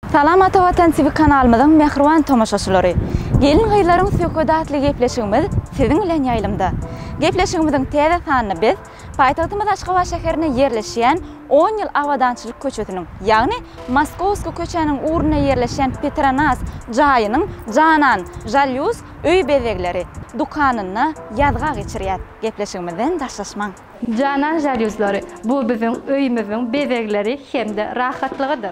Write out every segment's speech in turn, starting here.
Salamata Vatan TV kanalımızın mehriban tomoşaçylary. Gelin gıylaryň söhbetli gepleşigimiz siziň bilen ýaýlymda. Gepleşigimiziň täze sanyny biz paýtagtymyz Aşgabat şäherine ýerleşýän 10 ýyl awadançylyk köçetiniň, ýagny Moskowska köçäniň uruny ýerleşýän Petronas jaýynyň Janan Jalyus öý bezegleri dukanyny ýazga geçirýär. Gepleşigimizden daşlaşmaň. Janan Jalyuslary bu biziň öýümiziň bezegleri hemde rahatlygydyr.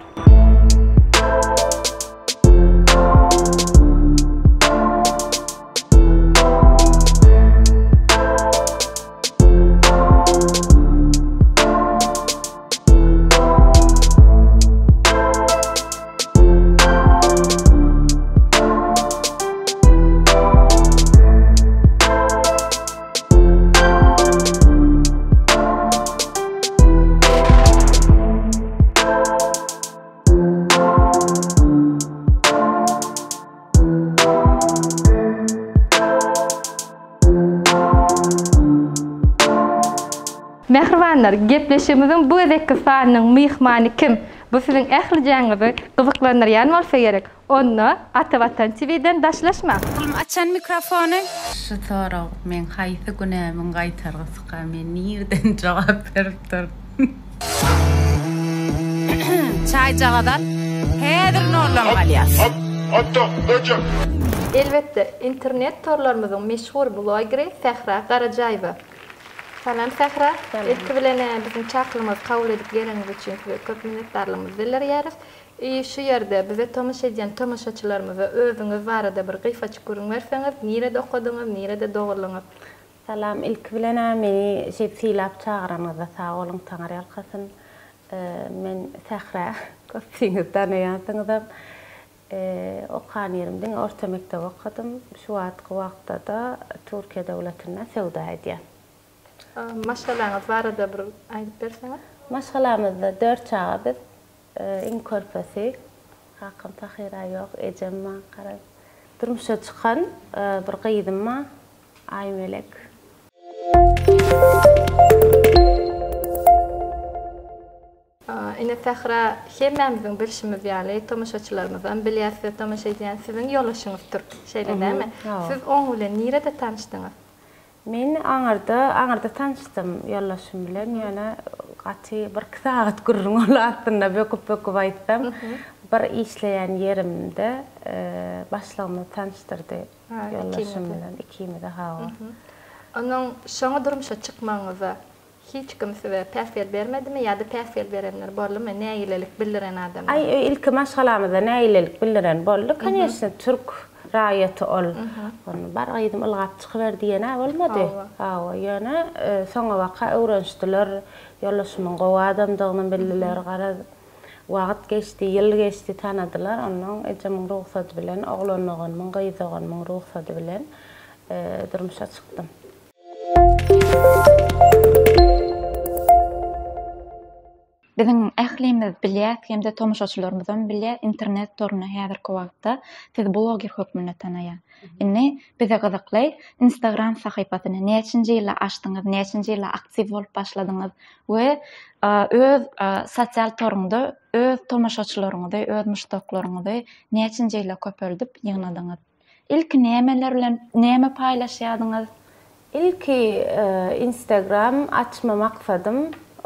Mehribanlar, gepleşigimiziň bu gezekki sanynyň myhmany kim? Bu siziň ähli jaňyňyzy gyzyklandyrýan bolsa gerek. Onu Atawatan TV'den daşlaşmak. Açan mikrofonu. Şu soraw men haýsy günämiň gaýtargysy men nirden jogap beripdir. Çay jagadan häzir norlam galýas. Elbetde internet torlarymyzyň meşhur blogeri Fehra Garajaýewa. Salam Fehra, ilk bilen bizim çaqlymyzy kabul edip geleniňiz üçin köp minnetdarlygymyzy bildirýäris. Şu ýerde bize tomoşa edýän tomoşaçylarymyza özüňiz barada bir gyfaçy görüň berseňiz, nirede okudyňyz, nirede dogurlyňyz? Salam, ilk bilen meni şeýlap çağıranyňyza sag bolun, taňar ýalkasyn. Men Fehra, köpçüňiz tanıýansyňyz. Okan ýerimden orta mekdep okudym. Şu wagtda da Türkiýe döwletine sowda edýän. Maşgalaňyz barada bir aýdyp berseňiz? Maşgalamyzda 4 çağa biz iň körpesi, hakym tahyra ýok, ejemma garap durmuşa çykan bir gyýdymma Aýmelek. Ine Fehra, hemmemiziň bilşimiz ýaly tomoşaçylarymyzdan bilýärsiz, tomoşa edýän siziň ýollaşyňyzdyr. Şeýle dämi? Siz oň bilen nirede tanışdyňyz? Men aňarda tanışdym ýollaşym bilen, ýöne gaty bir sagat gürrüň olatynda böküp aýtsam, bir işleýän ýerimde başlamy tanışdyrdy ýollaşym bilen ikimize hawa. Onuň şoňa durmuşa çykmaňyza hiç kim size päsel bermedimi ýa-da päsel berenler boldymy? Näýilelik bildiren adam? Ay, ilk maşgalamyzda näýilelik bildiren boldy. Конечно, türk raýaty ol. Onu bar gaýdym ylgap çykyber diýene bolmady. Hawa, ýöne soňa waka öwrenşdiler, ýollaşymyň gowy adamdygyny bildiler, gara wagt geçdi, ýyl geçdi, tanadylar. Onuň ejemiň ruhsaty bilen, oglanygyň, gyýdyganyň ruhsaty bilen durmuşa çykdym. Bizim ählimiz bilýär, hemde tomoşaçylarymyzdan bilýär, internet toruny häzirki wagtda siz bloger hökmüne tanaýar. Indi bize gyzyklay, Instagram sahypasyny näçinji ýyla açdyňyz, näçinji ýyla aktiv bolup başladyňyz we öz sosial toruňda öz tomoşaçylaryňyzy, öz müştaklaryňyzy näçinji ýyla köpeldip ýygnadyňyz. İlk nämeler bilen näme paýlaşýardyňyz? İlk Instagram açma maksadım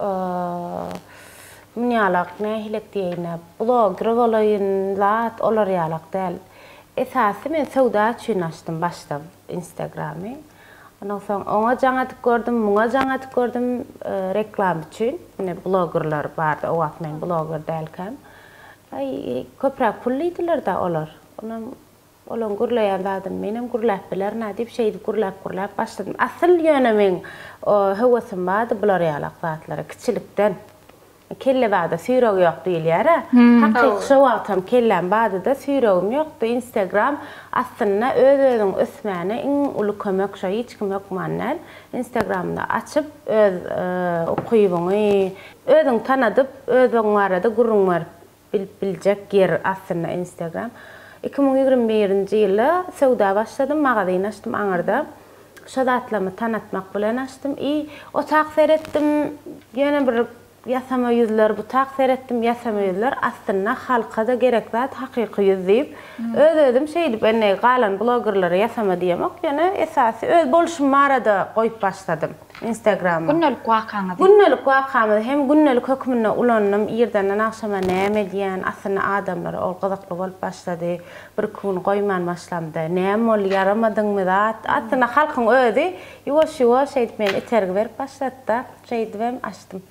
men ýalak nähilek diýene blogger bolayyn zat olar ýalak däl. Esasy men sowda üçin açdym başda Instagramy. Ondan soň oňa jaňatyk gördüm, muňa jaňatyk gördüm reklam üçin. Mene bloggerlar bardy, o wagt men blogger dälkem. Ay köprak pul ýetiler da olar. Olan gurlayan zaten menem gurlap biler nädip şeýdi gurlap başladym. Asyl ýöne men hewasym bardy bular ýalak zatlara kiçilikden. Kelle bada süýreg ýok diýilýär. Hakyky şu wagtam kellem bada da süýregim ýokdy. Instagram aslynda özüň ösmäne iň uly kömek şo hiç kim ýok manal. Instagramda açyp öz okuýuňy, özüň tanadyp, özüň arada gurrun bar biljek yer aslynda Instagram. 2021-nji ýylda sowda başladym, magazyn açdym aňarda. Şo zatlamy tanatmak bilen açdym. O tak seretdim, ýene bir yasama yüzler bu takdir ettim yasama yüzler aslında halka da gerek zat haqiqi yüz deyip özüm şey dip enne galan bloggerlara yasama diyemek yani esası öz boluşum arada koyup başladım Instagram'a. Günnelik wakaňyzy. Günnelik wakaňyzy hem günnelik hökmüne ulandım ýerden akşama näme diýen aslında adamlar ol gyzykly bolup başlady. Bir gün goýman başlamdy. Näme ol yaramadyňmy zat? Aslında halkyň özi ýuwaş şey men etergi berip başlatdy. Şey diýem açdym.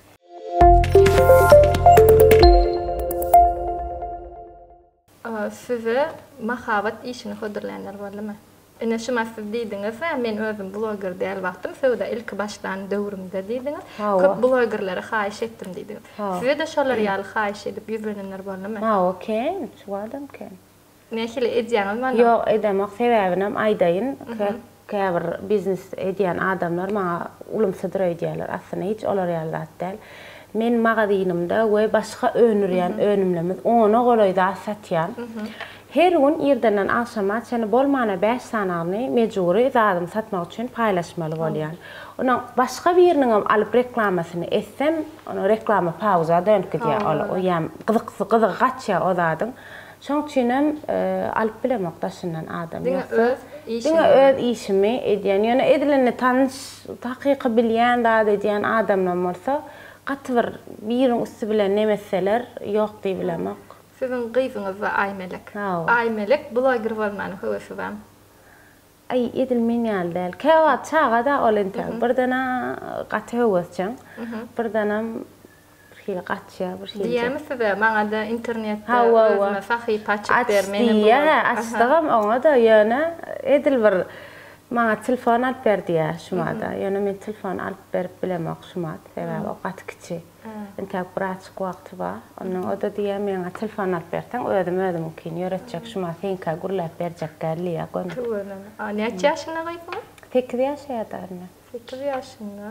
Size mahabat işini hodurlayanlar bolmy? Ene şu masif diýdiňiz, men özüm blogger däl wagtym, şoda ilk başlan döwrümde diýdiňiz. Köp bloggerlere haýyş etdim diýdiňiz. Size de şolar ýaly haýyş edip ýüzlenenler bolmy? Ha, okey. Şu adam ken. Nähili edýäňiz mana? Ýok, edemek sebäbinem aýdaýyn. Käbir biznes edýän adamlar maňa ulumsydyr edýärler. Aslında hiç olar ýaly zat däl. Men magazynymda we başga önürýän önümlemiz onu golaýda satýan. Her gün ýerden akşama seni bolmana 5 sanalyny mejburi zadymy satmak üçin paýlaşmaly bolýan. Onuň başga biriniň alyp reklamasyny etsem, onu reklama pauza dönüp gidýär. O ýam gyzyk gaçýa o zadyň. Şoň üçinem alyp bilemek daşyndan adam ýoksa. Diňe öz işimi edýän, ýöne edileni tanış, haqiqy bilýän zat edýän adamlar bolsa, gatwyr biriň üstü bilen nemeseler ýok diýip bilemek. Sizin gyzyňyz we Aymelek. Aymelek blogger bolmany höwesi bam. Ay edilmeýän däl. Käwat çaga da olenta. Birdana gaty höwesçiň. Birdanam bir hili gatça, bir hili. Diýemisiz de maňa da internetde özüme sahypa açyp bermeni bolýar. Ya, açdygam oňa da ýöne edil bir maňa telefon alyp berdiýär şumada. Ýöne men telefon alyp berip bilemek şumada. Sebäbi o gaty kiçi. Entä bir açyk wagty bar. Onuň o da diýär meňe telefon alyp berseň özüm kin ýöretjek şuma senka gurlap berjek gälliýär gon. Näçe ýaşyna gaýpmy? 8 ýaşaýar. 8 ýaşyna.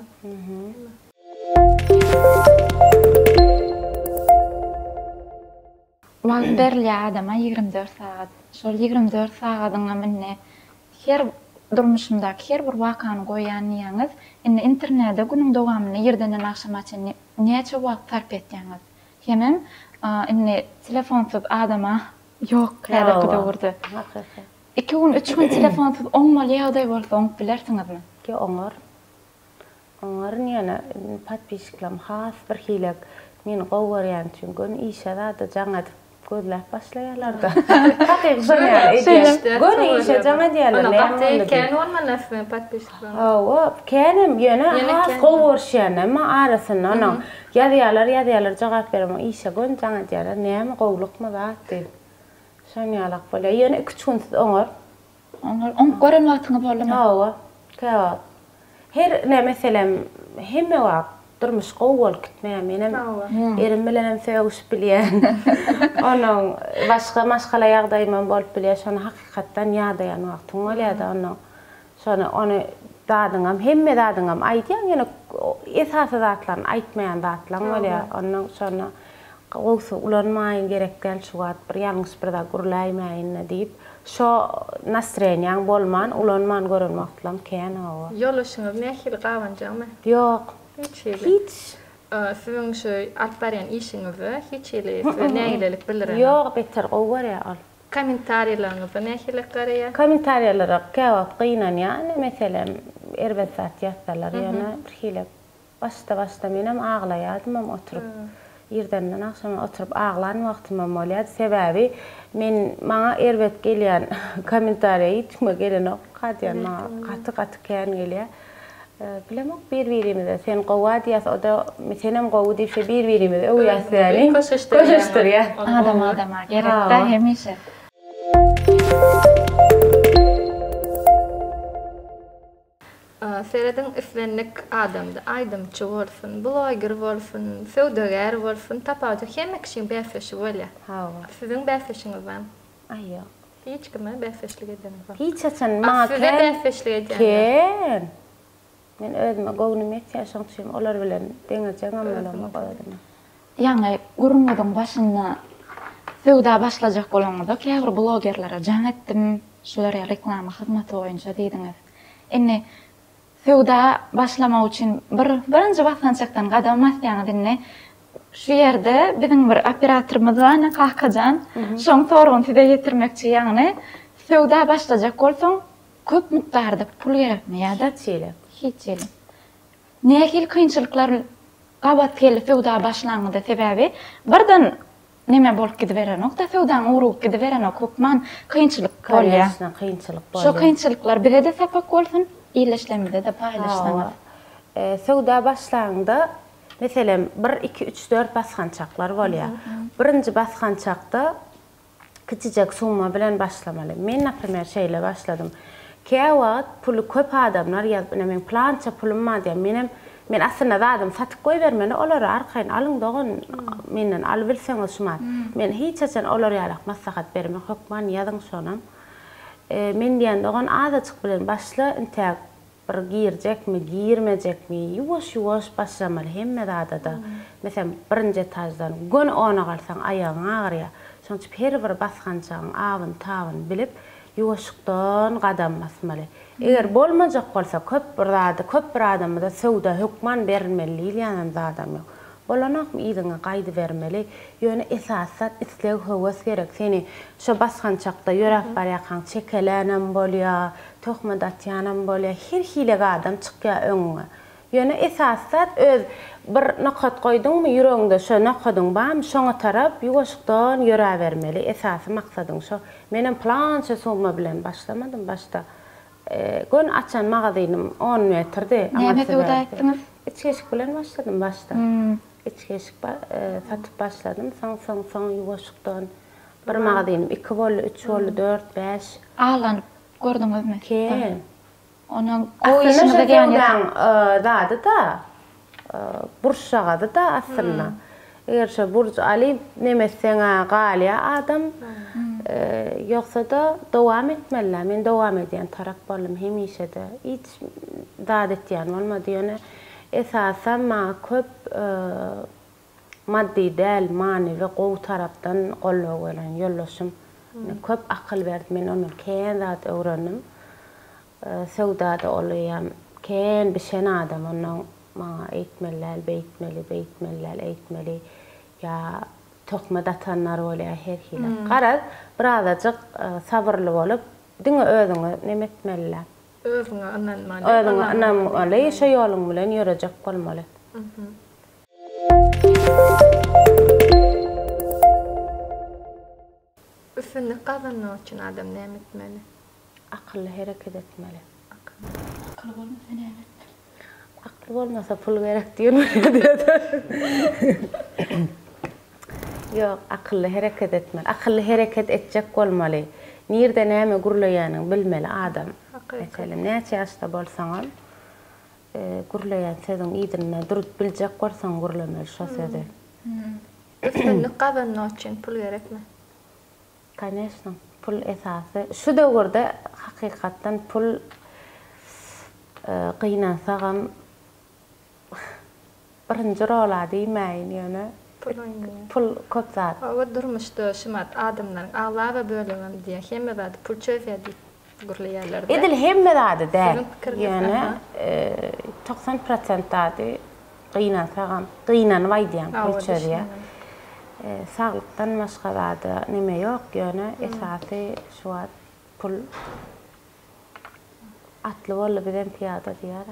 Wagt berli adama 24 saat. Şol 24 sagatyňa menne her durmuşumdaky her bir wakany goýan ýaňyz, indi internetde günüň dowamyny ýerden akşamaçyn näçe wagt sarp etýäňiz. Hemem indi telefonsuz adama ýok häzirki döwürde. 2 gün 3 gün telefonsuz oňmal ýagdaý bolsa oňup bilersiňizmi? Ki oňar. Oňar ýene patpisklam has bir hilek men gowurýan üçin gün işe da jaňa gözläp başlaýarlar da. Hakyky şeýle gün işe jaňa diýerler. Näme ken olmanas patpisklam? Ha, kenim ýene has gowurşýan, ama arasyna onuň ýazýarlar jogap berme işe gün jaňa diýerler. Näme gowlukmy zat diýip. Şoňalak bolýar. Ýene 2 gün oňar. Oňar gören wagtyňy bolmy? Ha, käwat. Her ne meselem hemme wagt durmuş gowul gitmeýär menem erim bilen söýüş bilýän. Onuň başga maşgala ýagdaýymam bolup bilýär, şonu hakykatdan ýagdaýan wagtyň bolýar da onu dadyňam hemme dadyňam aýdýan ýene esasy zatlaryny aýtmaýan zatlar bolýar. Onuň şonu gowsa ulanmaýyn gerek däl şu wagt bir ýalňyş bir da gurlaýmaýyn diýip şo nasrenýaň bolman, ulanman gören wagtlam ken o. Ýoluşyňyz nähili gawanjamy? Ýok. Hiç. Sizin şu alyp berýän işiňizi hiç ele nägilelik bildiren? Ýok, beter gowurýar al. Kommentariýalaryňyzy nähili garaýar? Kommentariýalara käwap gynanýar, ýani meselem erbet zat ýazsalar, ýani bir hile başda menem aglaýardym oturup. Ýerden akşama oturup aglan wagtymam bolýar. Sebäbi men maňa erbet gelýän kommentariýa hiçme gelenok gatýan gaty kän gelýär. Bilemek bir-birimize sen gowa diýäs, o da senem gowy diýse bir-birimize o ýasýany. Koşuşturýar. Adama gerek de hemişe. Seredin islenlik adamda aydymçy bolsun, blogger bolsun, söwdeger bolsun, tapawda hemme kişiň bäfeşi bolýar. Ha. Sizin bäfeşiňiz barmy? Aýa. Hiç kime bäfeşlik edeni bar. Hiç açan maňa bäfeşlik edeni. Ken. Men özüme gownumy etýär, şoň olar bilen deňeçem bolam goýdum. Ýani gurunmadyň başynda söwda başlajak bolanňyzda käbir bloggerlere jaň etdim, şolary reklama hyzmaty boýunça diýdiňiz. Indi söwda başlamak üçin birinji basançakdan gadam masýaňyz indi Şu yerde bizim bir operatorymyzdan Kahkajan şoň sorun size getirmekçi ýagny sowda başlajak bolsaň köp miktarda pul gerekmi ýa-da hiç ele. Nähil kynçylyklar gabat gelip sowda başlangyda sebebi birden neme bolup gidiberen nokta sowdan urup gidiberen hukman kynçylyk bolýar. Şu kynçylyklar bize de sepak bolsun, iýleşlemede de paýlaşsaňyz. Sowda başlangyda mesela 1, 2, 3, 4 basgançaklar bolýar. Birinji basgançakda kiçijek summa bilen başlamaly. Men näprimär şeýle başladym. Käwagt pulu köp adamlar ýazyp, men plança pulum bar diýip men aslında zadım satyp goýbermeli, olar arkaýyn alyň dogan menden alyp bilseňiz şumat. Men hiç açan olar ýalak maslahat bermek hukman ýazyň şonam. Men diýen dogan azaçyk bilen başla intäk bir girjekmi, girmejekmi, ýuwaş başlamaly hemme da. Mesela birinji etajdan gün ona galsaň aýagyň agyrýar. Şoňçy her bir basgançagyň awyn tawyn bilip ýuwaşykdan gadam basmaly. Eger bolmajak bolsa köp bir adamda sowda hukman berilmeli ýanan adam ýok. Bolanakmy ýygyňa gaýdy bermeli. Ýöne esasat isleg höwes gerek. Seni şo basgançakda ýörek barýakan çekelänem bolýar, tohmadatýanam bolýar, her hile adam çykýar öňüňe. Ýöne esasat öz bir nakat goýdyňmy ýüregiňde şo nakadyň barmy şoňa tarap ýuwaşykdan ýöre bermeli. Esasy maksadyň şo. Menem plança summa bilen başlamadym başda. Gün açan magazynym 10 metrdi. Näme sowda etdiňiz? İçkeşik bilen başladım başta. İçkeşik satyp başladım. Soň ýuwaşykdan bir magazynym 2 bolly, 3 bolly, 4, 5 Alanyp gördüňizmi? Ken. Ona o işini de ýany dady da burşagady da aslında. Eger şo burç alyp nemeseňe galya adam ýoksa da dowam etmeli. Men dowam edýän tarap bolum hemişe de. Hiç dad etýän bolmady ýöne. Esasen ma köp maddi däl, manevi gowy tarapdan gollaw gelen ýollaşym. Köp akyl berdi men onu ken zat öwrendim. Sowdada olýam ken bişen adam onu maňa eýtmeli ýa tokma datanlar bolýar her hile. Garaz birazajyk sabırly bolup diňe özüňe neme etmeliler. Özüňe inanmaly. Özüňe inanmaly, şo ýoluň bilen ýörejek bolmaly. Üstünlük kazanmak için adam näme etmeli? Akıllı hareket etmeli. Akıllı bolmasa näme? Akıllı bolmasa pul gerek diýen. Yok, akıllı hareket etmeli. Akıllı hareket etjek bolmaly. Nirde näme gurlaýanyny bilmeli adam. Mesela näçe ýaşda bolsaňam, gurlaýan sözüň ýydyny durup biljek bolsaň gurlamaly şo sözi. Üstünlük kazanmak için pul gerekmi? Конечно, pul esasy. Şu döwürde hakykatdan pul gynansaňam birinji rola diýmeýin ýöne. Pul köp zat. O durmuşda şumat adamlaryň aglaga bölümem diýen hemme zat pul çöýýärdi gurlaýarlar. Edil hemme zat däl. Ýöne 90% zady gynansaňam, gynanmaý diýen pul çöýýär. Sağlıktan başka da neme yok ýöne esasy şu pul atly bolup bilen piýada diýär.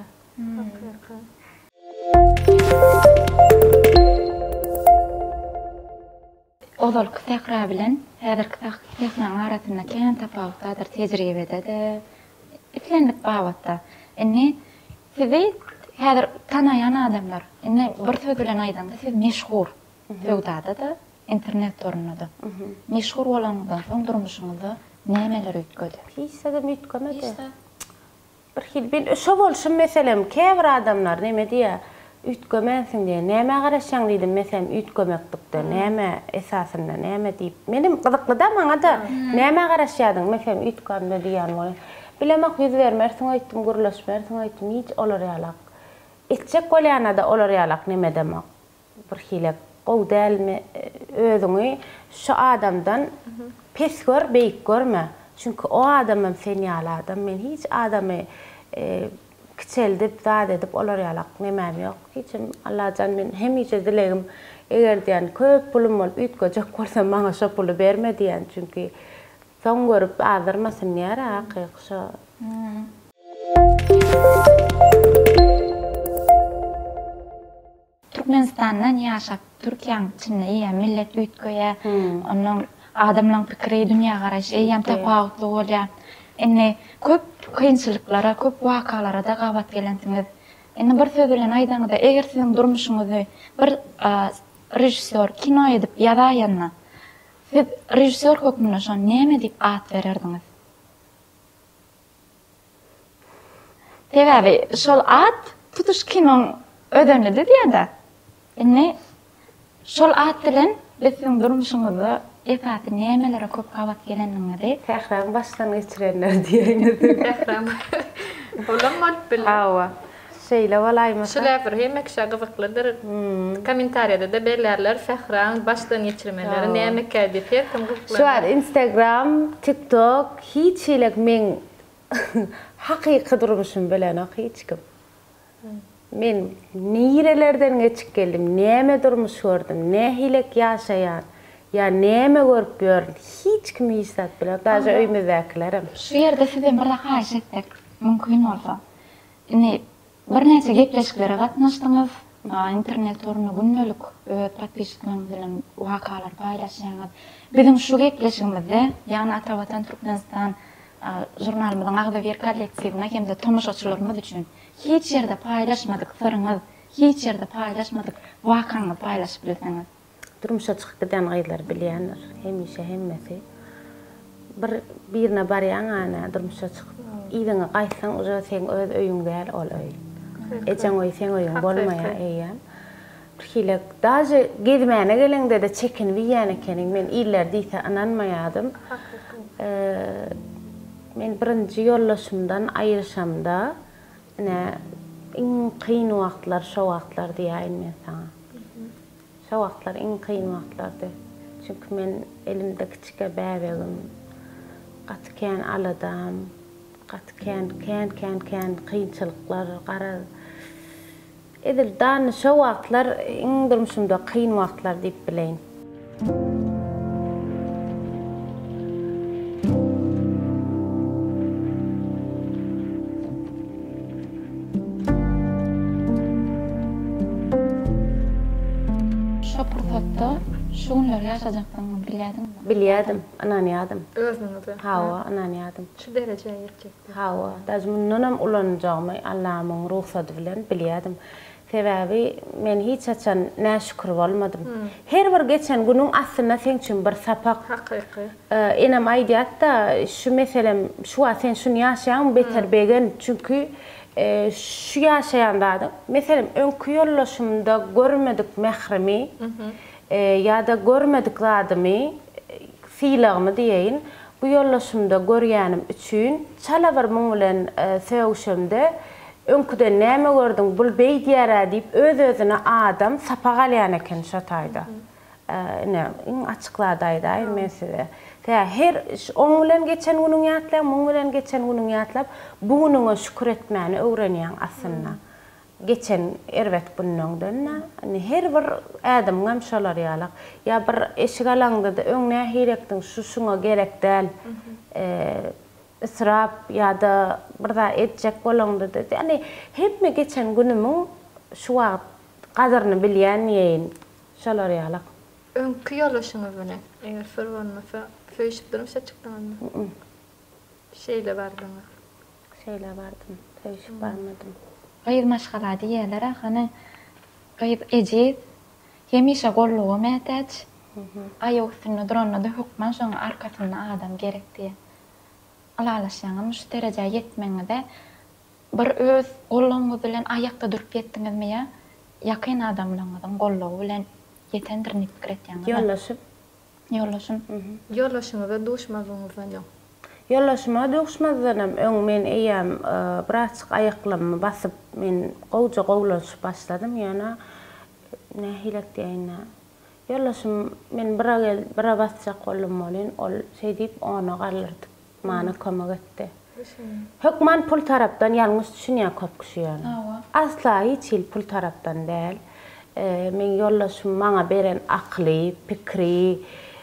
Ozal kysakra bilen häzirki sahnaň arasynda ken tapawutdadyr tejribede de itlendik bawatda. Indi sizi häzir tanayan adamlar, indi bir söz bilen aýdanda siz meşhur sowdada da internet torunada. Meşhur bolanyňdan soň durmuşyňyzda nämeler ötgödi? Hiç de ötgemedi. Bir hil ben şo bolşym meselem käbir adamlar näme diýär? Ütgemensiň diýe näme garaşaň diýdim meselem ütgemekdikde näme esasynda näme diýip menim gyzykly da maňa da näme garaşýadyň meselem ütgemde diýen bolar. Bilemek ýüz bermersiň aýtdym gurlaşmersiň aýtdym hiç olar ýalak. Etjek bolýana da olar ýalak näme demek? Bir hile gowy dälmi özüňi şu adamdan pes gör, beýik görme. Çünki o adamam seni ýaladym. Men hiç adamy kiçeldip zat edip olar ýalak nemem ýok. Hiçim Allahjan men hemiçe dilegim eger diýen köp pulum bolup üýtgejek bolsam maňa şo puly berme diýen çünki soň görüp azyrmasyn ýara hakyky. Türkmenistandan ýaşap Türkiýanyň içinde ýa millet üýtgeýe, onuň adamlaryň pikiri, dünýä garaşy ýa tapawutly bolýar. Enne köp kynçylyklara, köp wakalara da gabat gelensiňiz. Enne bir söz bilen aýdaňyzda eger siziň durmuşyňyzy bir rejissor kino edip ýazaýanna, siz rejissor hökmüne şo näme diýip at bererdiňiz? Sebäbi şol at tutuş kinoň ödemlidi diýende. Enne şol at bilen siziň durmuşyňyzy epaty nämelere köp gabat gelenliňizi Tähram başdan geçirenler diýeniz. Tähram. Olamad bil. Hawa. Şeýle walaýmasa. Şular bir hemek şagyzyklydyr. Kommentariýada da berlerler Fähran başdan geçirmeleri näme kädip kim gyzyklar. Şu an Instagram, TikTok hiç ilek men hakyky durmuşum bilen hiç kim. Men nirelerden geçip geldim, näme durmuş gördüm, ne hilek ýaşaýan, ya näme görüp görün, hiç kim hissat bilen, daşa öýmezäkilerim. Şu ýerde sizden bir haýyş etsek mümkin bolsa. Ine bir näçe gepleşiklere gatnaşdyňyz, internet oruna günnelik podpiskalaryň bilen wakalar paýlaşýaňyz. Bizim şu gepleşigimizde, ýani Atawatan Türkmenistan jurnalymyzyň agda bir kollektiwine hemde tomuşaçylarymyz üçin hiç ýerde paýlaşmadyk soruňyz, hiç ýerde paýlaşmadyk wakaňyzy paýlaşyp bilseňiz. Durmuşa çykyp giden gaýlar bilýänler, hemişe hemmesi. Birine barýan ana durmuşa çykyp, ýygyňy gaýsaň uja sen öz öýüň däl ol öý. Ejen oý sen öýüň bolmaýa eýem. Bir hilek daşy gezmäne gelende de çekinip ýene ekeniň men iller diýse ananmaýadym. Men birinji ýollaşymdan aýryşamda iň kyn wagtlar şo wagtlar diýäýin men saňa. Şo wagtlar iň kyn wagtlardy. Çünki men elimde kiçike bäbegim, gatken aladam, gatken kynçylyklar gara. Edildan şo wagtlar iň durmuşymda kyn wagtlar diýip bileýin. Şu günler ýaşajakdyňyzy bilýärdiňmi? Bilýärdim, ananýadym. Özüňizi. Hawa, ananýadym. Şu derejeýe ýetjekdi. Hawa, dazmyndanam ulanjagmy Allah'ymyň ruhsaty bilen bilýärdim. Sebäbi men hiç açan näşükür bolmadym. Her bir geçen günüň aslynda sen üçin bir sapak. Hakyky. Enem aýdýatda şu meselem şu sen şunu ýaşaýan beter begen çünki şu ýaşaýandadyň. Meselem öňkü ýollaşymda görmedik mehremi. Ya da görmedik zadymy, fiýlagmy diýeýin. Bu ýollaşymda görýänim üçin çala bir muň bilen söwüşimde öňküde näme gördüň, bul beýdýära diýip öz-özüne adam sapak alýan eken şo taýda. Iň açyklaýdaýda men size. Her oň bilen geçen günüň ýatlap, muň bilen geçen günüň ýatlap, bugunyňa şükür etmäni öwrenýän aslynda. Geçen erwet bunundan her bir adam gam şolar ýalak. Ya bir eşik alaňda da öňne hirekdiň şuşuňa gerek däl. Israp ya da bir da etjek bolanda da. Yani hep mi geçen günümiň şu wagt gadyryny bilýän ýeýin şolar ýalak. Öňkü ýollaşyňyz bilen eger ferwanmasa söýüşip durmuşa çykdyňyzmy? Şeýle bardyňyz. Şeýle bardym, söýüşip barmadym. Gaýry maşgala diýerler, hany gaýry ejiz, hemişe gollugy mätäç. Aýok üstünde duranda hukman şoň arkasynda adam gerek diýe. Alalaşýaňyň şu derejäge ýetmeňizde bir öz gollugyňyz bilen aýakda durup ýetdiňizmi ýa? Ýakyn adamlaryň gollugy bilen ýetendirni pikir etýäňiz. Ýollaşym. Ýollaşyňyza duşmagyňyzdan ýok. Ýollaşyma duşmadynym öň men eýem bir açyk aýaklamy basyp men gowja gowlaşyp başladym ýana nähilek diýene. Ýollaşym men bir basjak golum bolyn ol şey diýip ona garlardyk. Mana kömek etdi. Hükman pul tarapdan yalnız düşünýän köp kişi ýa-ni. Asla hiç pul tarapdan däl. Men ýollaşym maňa beren akly, pikri,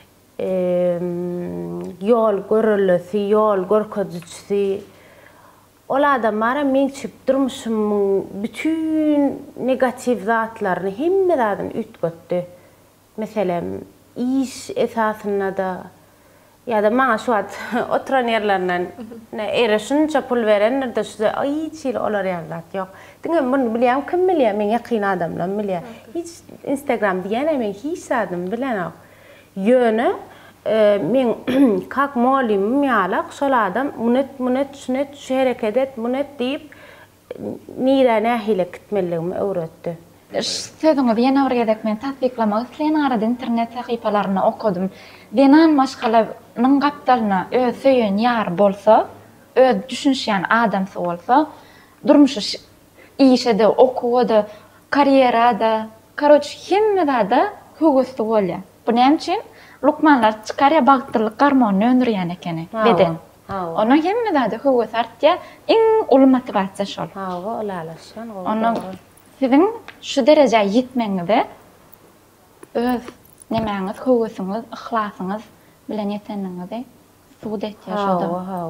ýol görülesi, ýol görkezçisi. Ol adamlara men çyp durmuşymyň bütün negativ zatlaryny hemmeden ütgötdi. Meselem iş esasında da ya da maňa şu at oturan yerlerden ne şunça pul berenler de şu hiç olar ýazat ýok. Diňe bunu bilýän kim bilýär? Men ýakyn adamlar bilýär. Hiç Instagram diýene men hiç adam bilenok. Ýöne men kak molim ýalak şol adam munet şunet şu hereket et munet diýip nire nähile gitmeligimi öwretdi. Sözüňi ýene bir gedek men tatbiklamak isleýän arada internet sahypalaryny okudum. Denan maşgalanyň gapdalyna öz söýen ýar bolsa, öz düşünýän adamsy bolsa, durmuşy işede, okuwada, karierada, karoç hemmede da höwüsli bolýar. Bu näme üçin? Lukmanlar çykarýar bagtyrlyk garmony öndürýän ekeni beden. Ona hemmede da höwüs artýar, iň uly motivasiýa şol. Olalaşan. Ona siziň şu derejäge ýetmeňizde öz nemäňiz, höwüsiniz, ihhlasyňyz bilen ýetenliňizi suwd etýär şoda.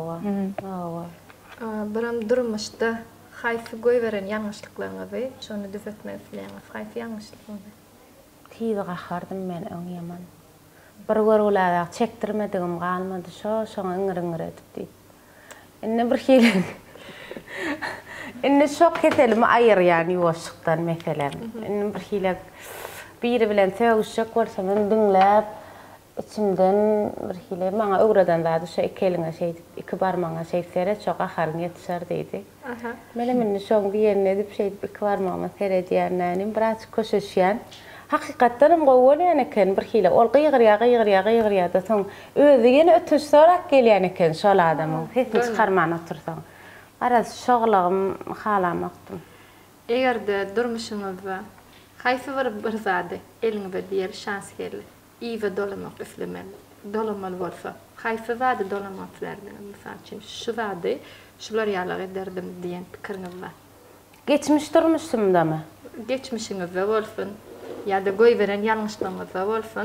Biram durmuşda haýsy goýberen ýalňyşlyklaryňyzy şonu düzeltmek isleýäňiz. Haýsy ýalňyşlyklaryňyzy? Tiýdi gahardym men öň ýaman. Bir görüler çekdirmedigim galmady şoňa iňir edip diýip. Inne bir hili. Inne şok keselimi aýyr ýani ýoşukdan meselem. Inne bir hili biri bilen söwüşjek bolsa men diňläp içimden bir hili maňa öwreden zady şu iki eliňe şey iki barmaňa şey sere çok aharyň ýetişer diýdi. Mele men şoň diýen edip şey iki barmaňa sere diýernänim biraz köşeşýän. Hakykatdan gowulýan eken bir hili ol gyýgyrýa da soň özi ýene ötüş sorak gelýän eken şol adamyň hesini çykarman otursaň. Araz şoglygym halamakdym. Egerde durmuşyňyzda haýsy bir zady eliňizde bir şans geldi. İyi dolamak üflemeli. Dolamaly bolsa, haýsy zady dolamak islerdiňiz? Mysal üçin şu zady şular ýalyk ederdim diýen pikiriňiz bar. Geçmiş durmuşymdamy? Geçmişiňizde bolsun, ýa-da goýberen ýalňyşlygyňyzda bolsun.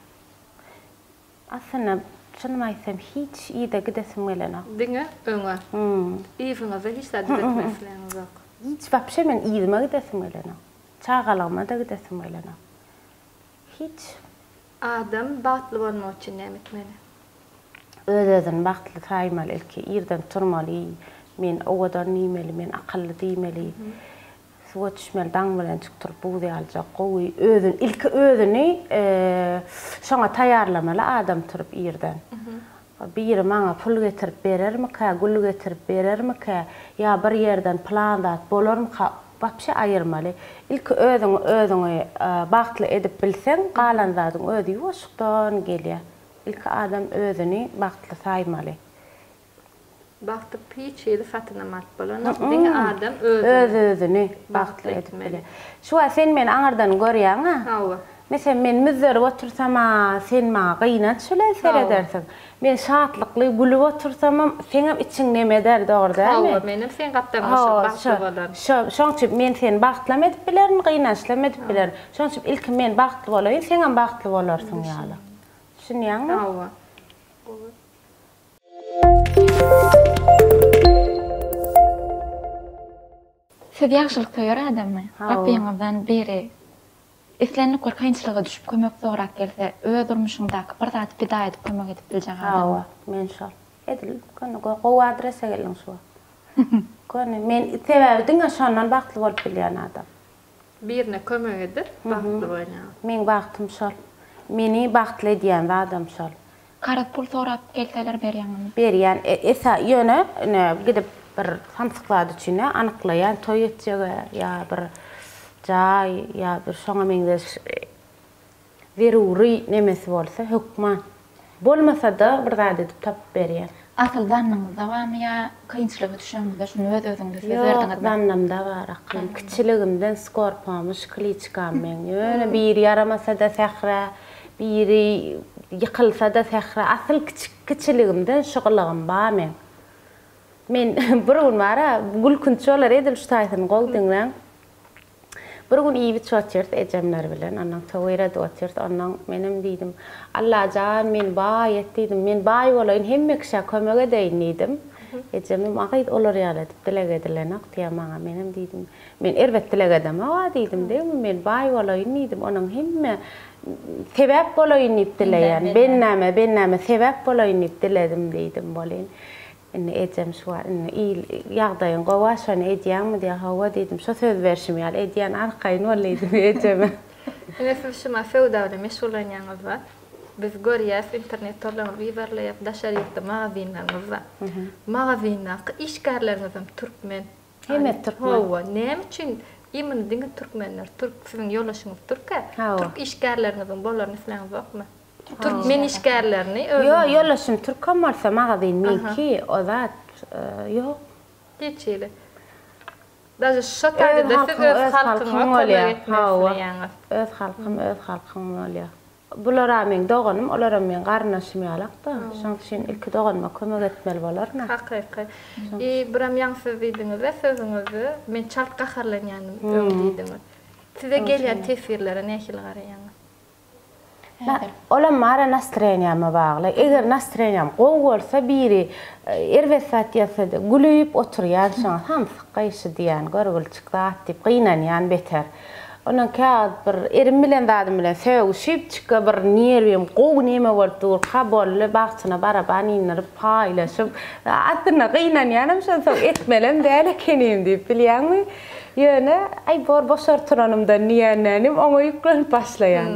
Aslında şunu aýsam hiç iyi de gidesim gelenok. Diňe öňe. Iýiňizde hiç zady gitmek isleýäňiz ýok. Hiç wapşe men iýime gidesim gelenok. Çağalagyma da gidesim gelenok. Hiç. Adam bagtly bolmak üçin näme etmeli? Özüň bagtly taýmaly ilki ýerden turmaly. Men owadan nimeli, men akylly diýmeli. Suwa düşmeli, daň bilen çykdyryp buğdy aljak, gowy özüň ilki özüni şoňa taýarlamaly adam turup ýerden. Biri maňa pul getirip berermika, gül getirip berermika, ýa bir ýerden plan dat bolarmika, wapşe aýyrmaly. Ilki özüňi bagtly edip bilseň, galan zadyň özi ýoşukdan gelýär. Ilki adam özüni bagtly saýmaly. Bagtly hiç ýeri satynamak bolanok. Diňe adam özüni bagtly edip bilýär. Şuwa sen men aňardan görýäň ha? Mesela men müzzer otursam, sen maňa gynat şöyle seredersin. Men şatlykly gülüp otursam, seňem içiň näme der dogry. Menim sen gapdan başga bolar. Şoň üçin men seni bagtlam edip bilerim, gynatlam edip bilerim. Şoň üçin ilki men bagtly bolaýyn, seňem bagtly bolarsyň ýaly. Düşünýäňmi? Siz ýagşylyk töýär adammy? Gapyňyzdan biri islenip kynçylyga düşüp kömek sorak gelse, öz durmuşyňdaky bir zat pida edip kömek edip biljek adam. Men şol. Edil, gowy adrese geliň şu. Kone men sebäbi diňe şondan bagtly bolup bilýän adam. Birine kömek edip bagtly bolýar. Men bagtym şol. Meni bagtly edýän adam şol. Karat pul sorap gelseler berýärmi? Berýän, esa ýöne gidip bir samsyklady üçine anyklaýan toý etjege ýa bir jaý ýa bir şoňa meňde zeruri nemesi bolsa hukman. Bolmasa da bir zat edip tap berýär. Asıl zannymyz dawamy ýa kynçylyga düşýäňizde şunu öz özüňize sezerdiňiz. Zannymda bar aklym. Kiçiligimden skorpamyş, kliçkam men. Ýöne biri yaramasa da sähra, biri ýykylsa da sähra. Asıl kiçiligimden şugulygym bar men. Men burun mara gul kontroller edil ştaytın goldinglan. Burun iyi bir çöçert ecemler bilen annan tawira doçert annan menim didim. Allah can men bayet didim. Men bay olayın hemmekşa kömege deynidim. Ecemim aqayt olur yalat dilegedilen aqtiya mağa menim didim. Men ervet dilegedem awa didim değil mi? Men bay olayın didim. Onun hemme sebep olayın iptileyen. Benname sebep olayın iptiledim didim bolin. إن إيديم شو إن يقضي قواش أنا إيديم مدي هوا ديدم شو ثلاث version يعني إيديم عرقين ولا إيديم إيديم. أنا في شو ما فودا ولا مش ولا يعنغزا بذكوريا في إنترنت طلع بيبر لي يبدأ شريط مغازين نغزا مغازين إيش كارلر نظام تركمن هم التركمن هو نام شن يمن دين التركمن الترك في يولا شنو تركا ترك إيش كارلر نظام بولر نفلان ضخمة Türk men işgärlerini Yo şimdi Türk kamalsa mağazin minki o zat yo geçeli. Даже şotada da öz halkın oluyor. Öz halkım oluyor. Bulara men doğanım, olara men qarnaşım yalaqda. Şoň ilk doğanma kömek etmeli bolarna. Haqiqat. Buram ýaňsy diýdiňiz we sözüňizi men çalt gaharlanýanym öwdiýdim. Size gelýän tesirlere nähil garaýaňyz? Olam mara настроениýama bagly. Eger настроениýam gowy bolsa biri erwesat ýasada gülüýüp oturýar şoň ham syqaýşy diýen görgül çykdat diýip gynanýan beter. Onuň kağıt bir erim bilen dadym bilen söwüşip çyka bir nerwim gowy neme boldur habolle bagçyna baraban inýär paýlaşyp atyna gynanýanym şol etmelem däl ekenim diýip bilýärmi? Ýöne ay bor boşar turanymda niýerlenim oňa ýüklenip başlaýan.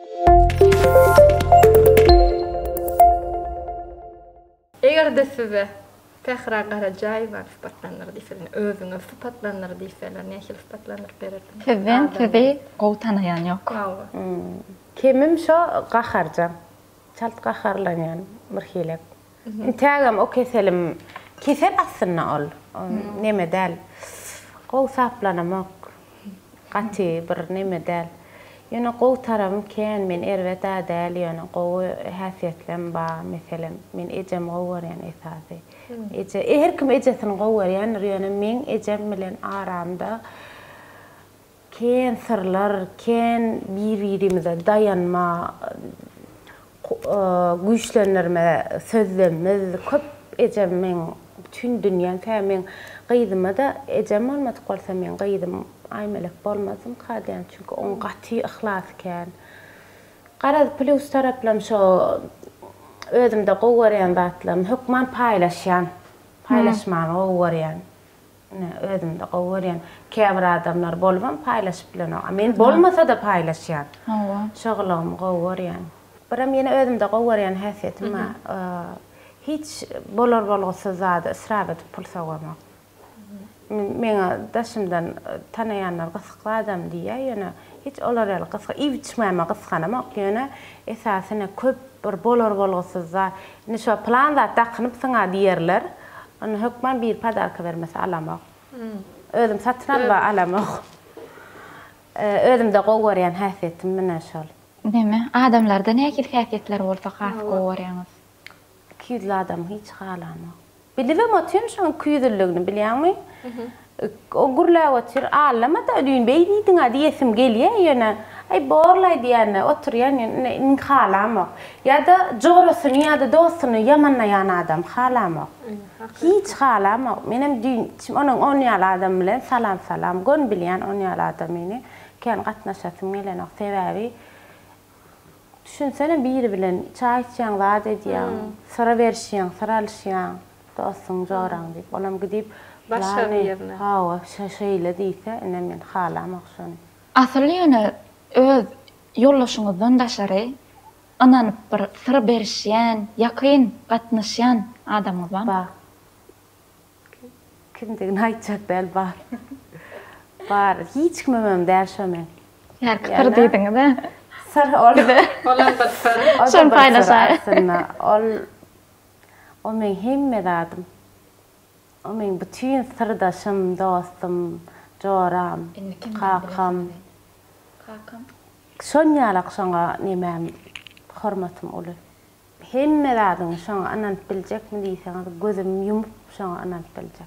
Eger de size Fehra Karacaýewa sypatlanýar diýsen, özüňe sypatlanýar diýsen, nähil sypatlanýar bererdin? Sizden sizi gowy tanaýan ýok. Kimim şo gaharjam. Çalt gaharlanýan bir hilek. Intagam o keselim. Kesel aslında ol. Neme däl. Gowy saplanamak. Gaty bir neme däl. Ýöne gowy taram ken men erwet däl ýöne gowy häsiýetlem bar meselem men ejem gowy ýani esasy. Her kim ejesini gowy ýani ýöne men ejem bilen aramda ken sırlar, ken bir-birimize dayanma, güýçlendirme sözlerimiz köp ejem men bütün dünýä tämin gyýdyma da ejem bolmady bolsa men gyýdym aymelek bolmasym kadän çünki on gaty ihlas eken. Garad plus taraplam şo özümde gowurýan zatlarym hukman paýlaşýan. Paýlaşman gowurýan. Özümde gowurýan. Käbir adamlar bolban paýlaşyp bilen. Men bolmasa da paýlaşýan. Şoglum gowurýan. Biram ýene özümde gowurýan häsiýetim hiç bolar bolgusy zat israf edip pul sagamak. Meňe daşymdan tanaýanlar gysga adam diýär ýöne hiç olar ýaly gysga iwçmäme gysganamak ýöne esasyna köp bir bolar bolgusy zat. Ine şo planda takynyp saňa diýerler. Onu hökman bir padarka bermese alamak. Özüm satyn alba alamak. Özümde gowurýan häsiýetim mene şol. Deme, adamlarda näkil häsiýetler bolsa has gowurýaňyz? Küýdli adam hiç galamak. Bilibem otýan şoň küýdülligini bilýärmi? O gurla otur alama da düýün beýdiňa diýesim gelýär ýöne ay borlay diýende oturýan ýöne halamak. Ya da jogrusyny ya da dostuny ýamanlaýan adam halamak. Hiç halamak. Menem düýün onuň 10 ýaly adam bilen salam gon bilýän 10 ýaly adam meni ken gatnaşasym gelen sebäbi düşünsene biri bilen çaý içýän wagt edýän, sıra berişýän, sıra alýan, dostum joraň diýip olam gidip başga ýerine. Hawa şeýle diýse, ene men halamak şonu. Asly ýöne öz ýollaşyňyzdan daşary ananyp bir sıra berişýän, ýakyn gatnaşýan adamyz bar. Bar. Kimdigini aýtjak däl bar. Bar, hiç kimem däşemen. Ýa kır diýdiňiz. Sır oldu. Olan bir sır. Şon paýlaşar. O men hemme dadym. O men bütün sırdaşym, dostum, joram, kakam. Şon ýalak şoňa nemem hormatym olur. hemme dadın şoňa ananyp biljek mi diýseňiz, gözüm ýumup şoňa ananyp biljek.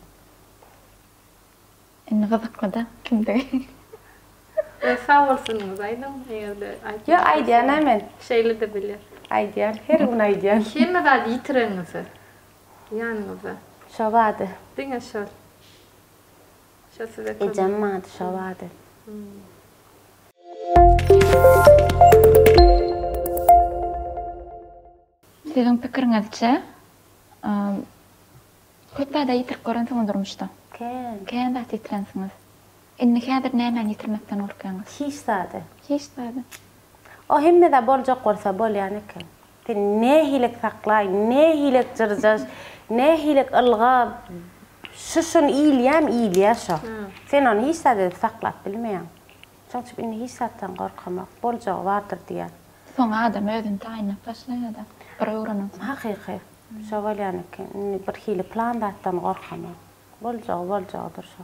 Indi gyzyklyda kimde? Sağ olsunuz aydın. Yo aýdýan hemen. Şeyli de bilir. Aýdýan, her gün aýdýan. Hemme bäl ýitiriňizi. Ýanyňyza. Şobady. Diňe şol. Şol size Ecem mady şobady. Sizin pikiriňizçe köp bäde ýitirip görensiňiz durmuşda. Käň bäde ýitirensiňiz. Indi häzir näme ýitirmekden gorkaňyz? Hiç zady. Hiç bäde. O hemme de boljak bolsa bolýan eken. Sen ne hilek saklaý, ne hilek jyrjaş, ne hilek ılga şuşun iýilýän iýilýär. Sen onu hiç zady saklap bilmeýän. Şoňçy indi hiç zatdan gorkamak boljak bardyr diýär. Soňa adam özüni taýinlap başlaýar da. Bir öwreniň. Hakyky. Şo bolýan eken. Bir hili plandatdan gorkamak. Boljak durşa.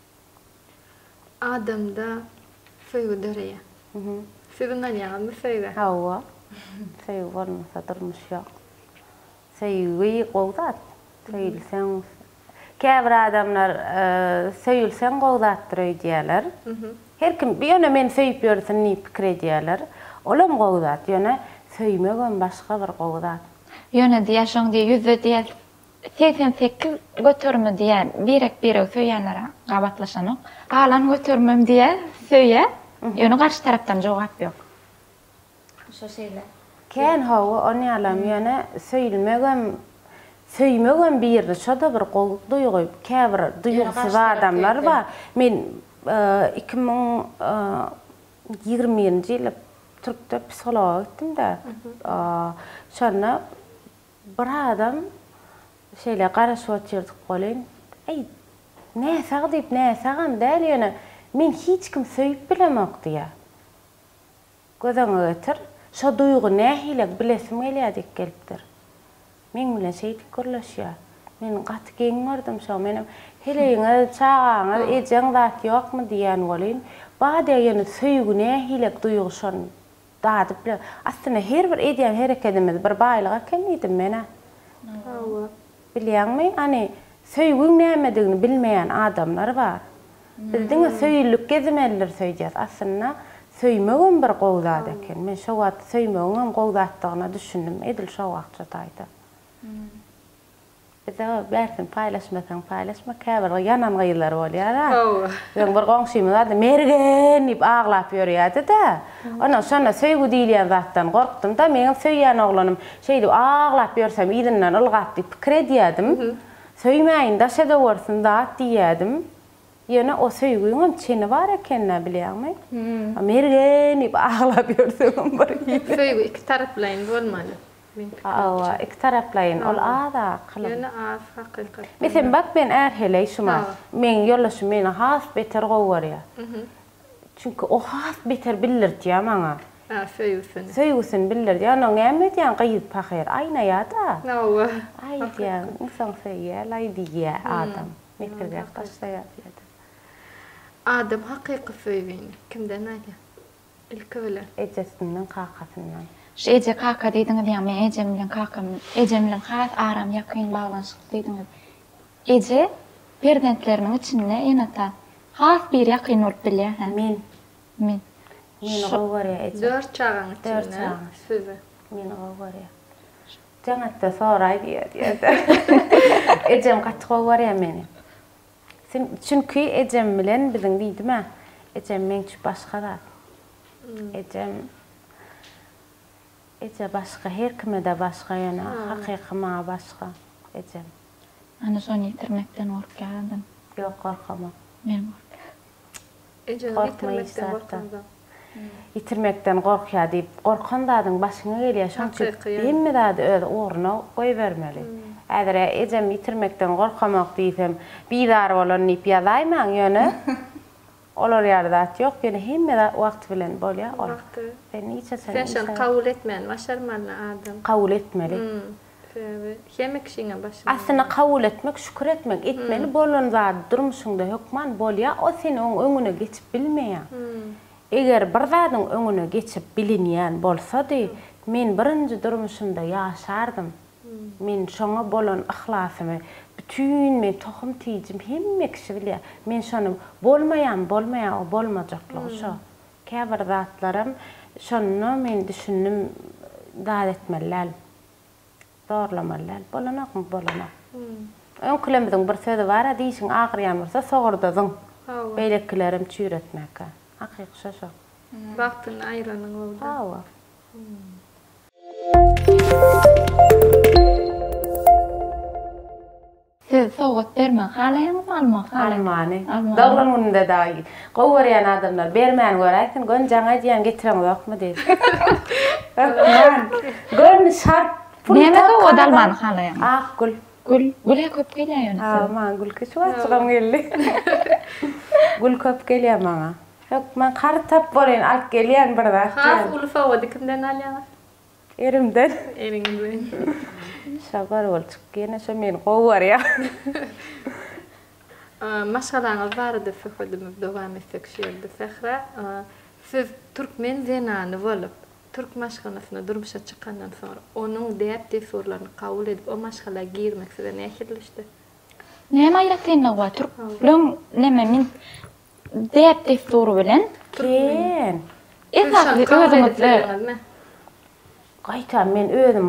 Adamda söýgü döreýär. Sizden ýaňymy söýgü. Hawa. Söýgü bolmasa durmuş ýok. Söýgü gowdat. Söýülseň käbir adamlar söýülseň gowdatdyr diýerler. Her kim bir ýöne men söýüp ýörsin ni pikir edýärler. Olam gowdat, ýöne söýmegen başga bir gowdat. Ýöne diýäşiň diýe ýüzde diýer. 88 götürme diýär. Birek söýýänlere gabatlaşanyk. Galan götürmem diýär, söýýär. Ýöne garşy tarapdan jogap ýok. Şo şeýle. Kän hawa onu alam ýöne söýmegen bir şoda bir duýgy, käbir duýgusy adamlar bar. Men 2020-nji ýyly Türkde psikolog gitdim-de. Şonu bir adam şeýle garaşyp oturdyk bolyn. Ey, näse diýip näse däl ýöne men hiç kim söýüp bilemek diýär. Gözeňe götür, şo duýgy nähilek bilesim gelýärdik gelipdir. Men bilen şeýdik görleşýär. Men gaty geňmärdim şo menim heleňe çağaňa ejeň zat ýokmy diýen bolyn. Bada ýöne söýgü nähilek duýgy şon dadyp bile. Aslında her bir edýän hereketimiz bir baýlyga kenýdim mene. Bilýärmi? Hani söýgüň nämedigini bilmeýän adamlar bar. Bizdiň söýülük gezemeler söýýär. Aslında söýmegen bir gowzat eken. Men şo wagt söýmegen gowzatdygyna düşündim. Edil şo wagtça taýdy. Bize bersin paylaşmasan paylaşma käbir ýanan gyýlar bolýar. Ben bir goňşym zady mergen diýip aglap ýörýärdi-de. Ondan sonra söýgü diýilýän zatdan gorkdum da meňe söýýän oglanym şeýdi aglap ýörsem ýerinden ılgat diýip pikir edýärdim. Söýmäýin da şeýde bolsun zat diýärdim. Ýöne o söýgüňem çeni bar ekenine bilýärmi? Mergen diýip aglap ýörsem bir söýgü iki tarap bilen bolmaly. Awa, iki taraplayın. Ol ada kılım. Yöne az hakikat. Mesela bak ben erheley şuma. Men yollaşım meni has beter gowar ya. Çünkü o has beter bilirdi ya bana. Söýgüsün. Söýgüsün bilirdi ya. Onun ämet ýan gyýyp pakýar. Ayna ya da. Nawa. Ay diýär. Insan söýýär, ay diýär adam. Metirgä taşlaýar diýär. Adam hakyky söýgüni kimden alýar? Ilki bilen. Ejesinden kakasından. Şu ece kaka diýdiňiz ýa men ejem bilen kakam, ejem bilen has aram ýakyn baglanşyk diýdiňiz. Ece perdentleriň içinde enata has bir ýakyn bolup bilýär. Men gowar ya ece. 4 çağaň içinde. Size. Men gowar ya. Jaňatda soraý diýär. Ejem gaty gowar ya meni. Sen çünkü ejem bilen biziň diýdime? Ejem meňçe başga da. Ece başka, her kime de başka ýöne, hakykama başka. Ejem. Ana şonu ýitirmekden gorkýardım. Ýok gorkamam. Men ýitirmekden gorkýar diýip, gorkandadyň başyna gelýär. Şonçy hemme zady öz oruna goýbermeli. Ägär ejem ýitirmekden gorkamak diýsem, biýdar bolan diýip ýazaýman ýöne. Olar ýardat ýok, ýöne hemme de wagt bilen bolýar. Sen şol kabul etmeýän başarmaly adam. Kabul etmeli. Hemme kişiňe başarmaly. Aslında kabul etmek, şükür etmek etmeli. Bolan zat durmuşunda hükman bolýar, o seni öňüne geçip bilmeýär. Eger bir zatyň öňüne geçip bilinýän bolsa-da, Men birinci durmuşumda yaşardım. Men şoňa bolan ihlasymı, bütün men tohum tijim hemme kişi bilýär. Men şonu bolmayan, o bolmajaklygy şo. Käbir zatlarym şonu men düşündim daat etmeler. Doğrulamalar. Bolanak mı bolanak? Öňkülemizin bir sözi bar, diýişiň agyrýan bolsa sogurdadyň. Beýleklerim çüýretmäkä. Hakyky şo. Wagtyny aýranyň boldy. Hawa. Siz soğuk bermen halaýyňyz alma Almany. Daglanynda daý. Gowurýan adamlar bermän göräýsin, gön jaňa diýen getiren ýokmy diýip. Gön şart. Näme o dalman halaýyň? Gül. Gül köp gelýär. Man gül köçüp geldi. Gül köp gelýär maňa. Yok, man kartap bolýan alyp gelýän bir zat. Ulfa kimden alýaňyz? Erimden. Eriňizden. Şabar bolçuk gene şo men gowurýa. Maşgalaňyz bardy fikirdim dowam etsek şeýle Sehra. Siz türkmen zenany bolup Türk maşgalasyna durmuşa çykandan sonra onuň däpde sorlaryny kabul edip o maşgala girmek size nähirleşdi? Näme aýratdyňyz wa Türkleň näme men däpde soru bilen Ken. Esasy özüňizde Gaýta men özüm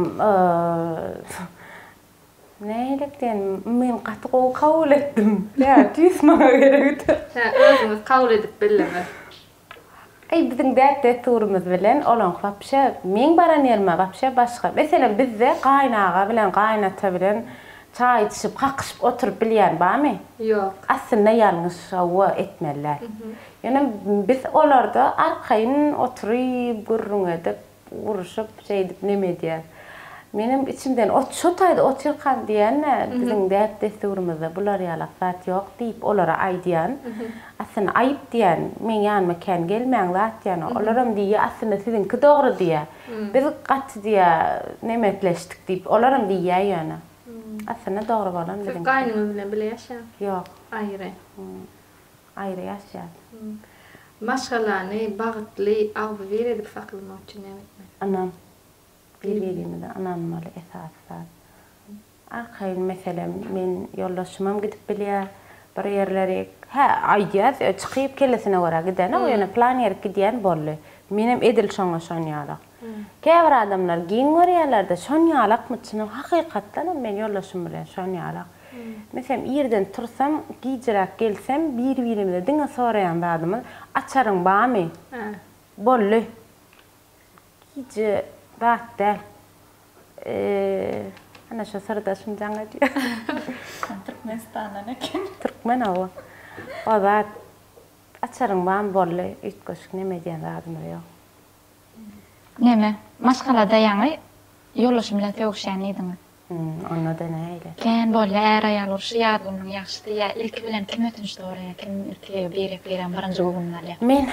nälikden men gaty kabul etdim. Ya tüsmaga gerekdi. Özüňiz kabul edip bileme. Bizden däpde turumuz bilen olan wapşa men baran ýerme wapşa başga. Meselem bizde gaýnaga bilen gaýnata bilen çay içip hakyşyp oturup bilýän barmy? Ýok. Aslında ýalňyş şowa etmeler. Ýani biz olarda arkaýyn oturyp gurrun edip uruşup şeýdip neme diýär. Menim içimden şo taýda oturkan diýen biziň däpde turumuzda bular ýalak zat ýok diýip olara aýdýan. Aslında aýyp diýen, men ýanyma kän gelmäň zat diýen. Olaram diýär aslında siziňki dogry diýär. Biz gaty diýär nemetleşdik diýip olaram diýär ýani. Aslında dogry bolan biziň. Siz gaýnyňyz bilen birle ýaşaýan? Ýok. Aýry. Aýry ýaşaýan. Maşgalany bagtly awby beredip saklamak üçin näme etmek? Anam. Bir-birimizden anam maly esaslar. Arkaýyn meselem men ýoldaşymam gidip bilýär. Bir ýerlere aýdýar, çykyp kelesine görä giden, o ýene plan ýerip gidýän boldy. Menem edil şoňa şonýalak. Käbir adamlar giň görýärler-de şonýalakmy çyny hakykatdan men ýoldaşym bilen şonýalak. Meselem ýerden tursam, gijirak gelsem, bir-birimizde diňe soraýan adamy açaryň barmy? Bolly. Gije Baktı. Ana şu sardaşım jaňa diýär. Türkmenistandan eken. Türkmen awa. O zat açaryň barmy bolly, üýtgeşik neme diýen adamlar ýok. Näme? Maşgalada ýaňy ýoldaşym bilen söwüşýän ediňiz. Onda da näýle? Kän bolýar aýal urşy ýadynyň ýaşdy ýa ilki bilen kim ötünç dogry, kim irtiýe berip bilen birinji gowunlar. Men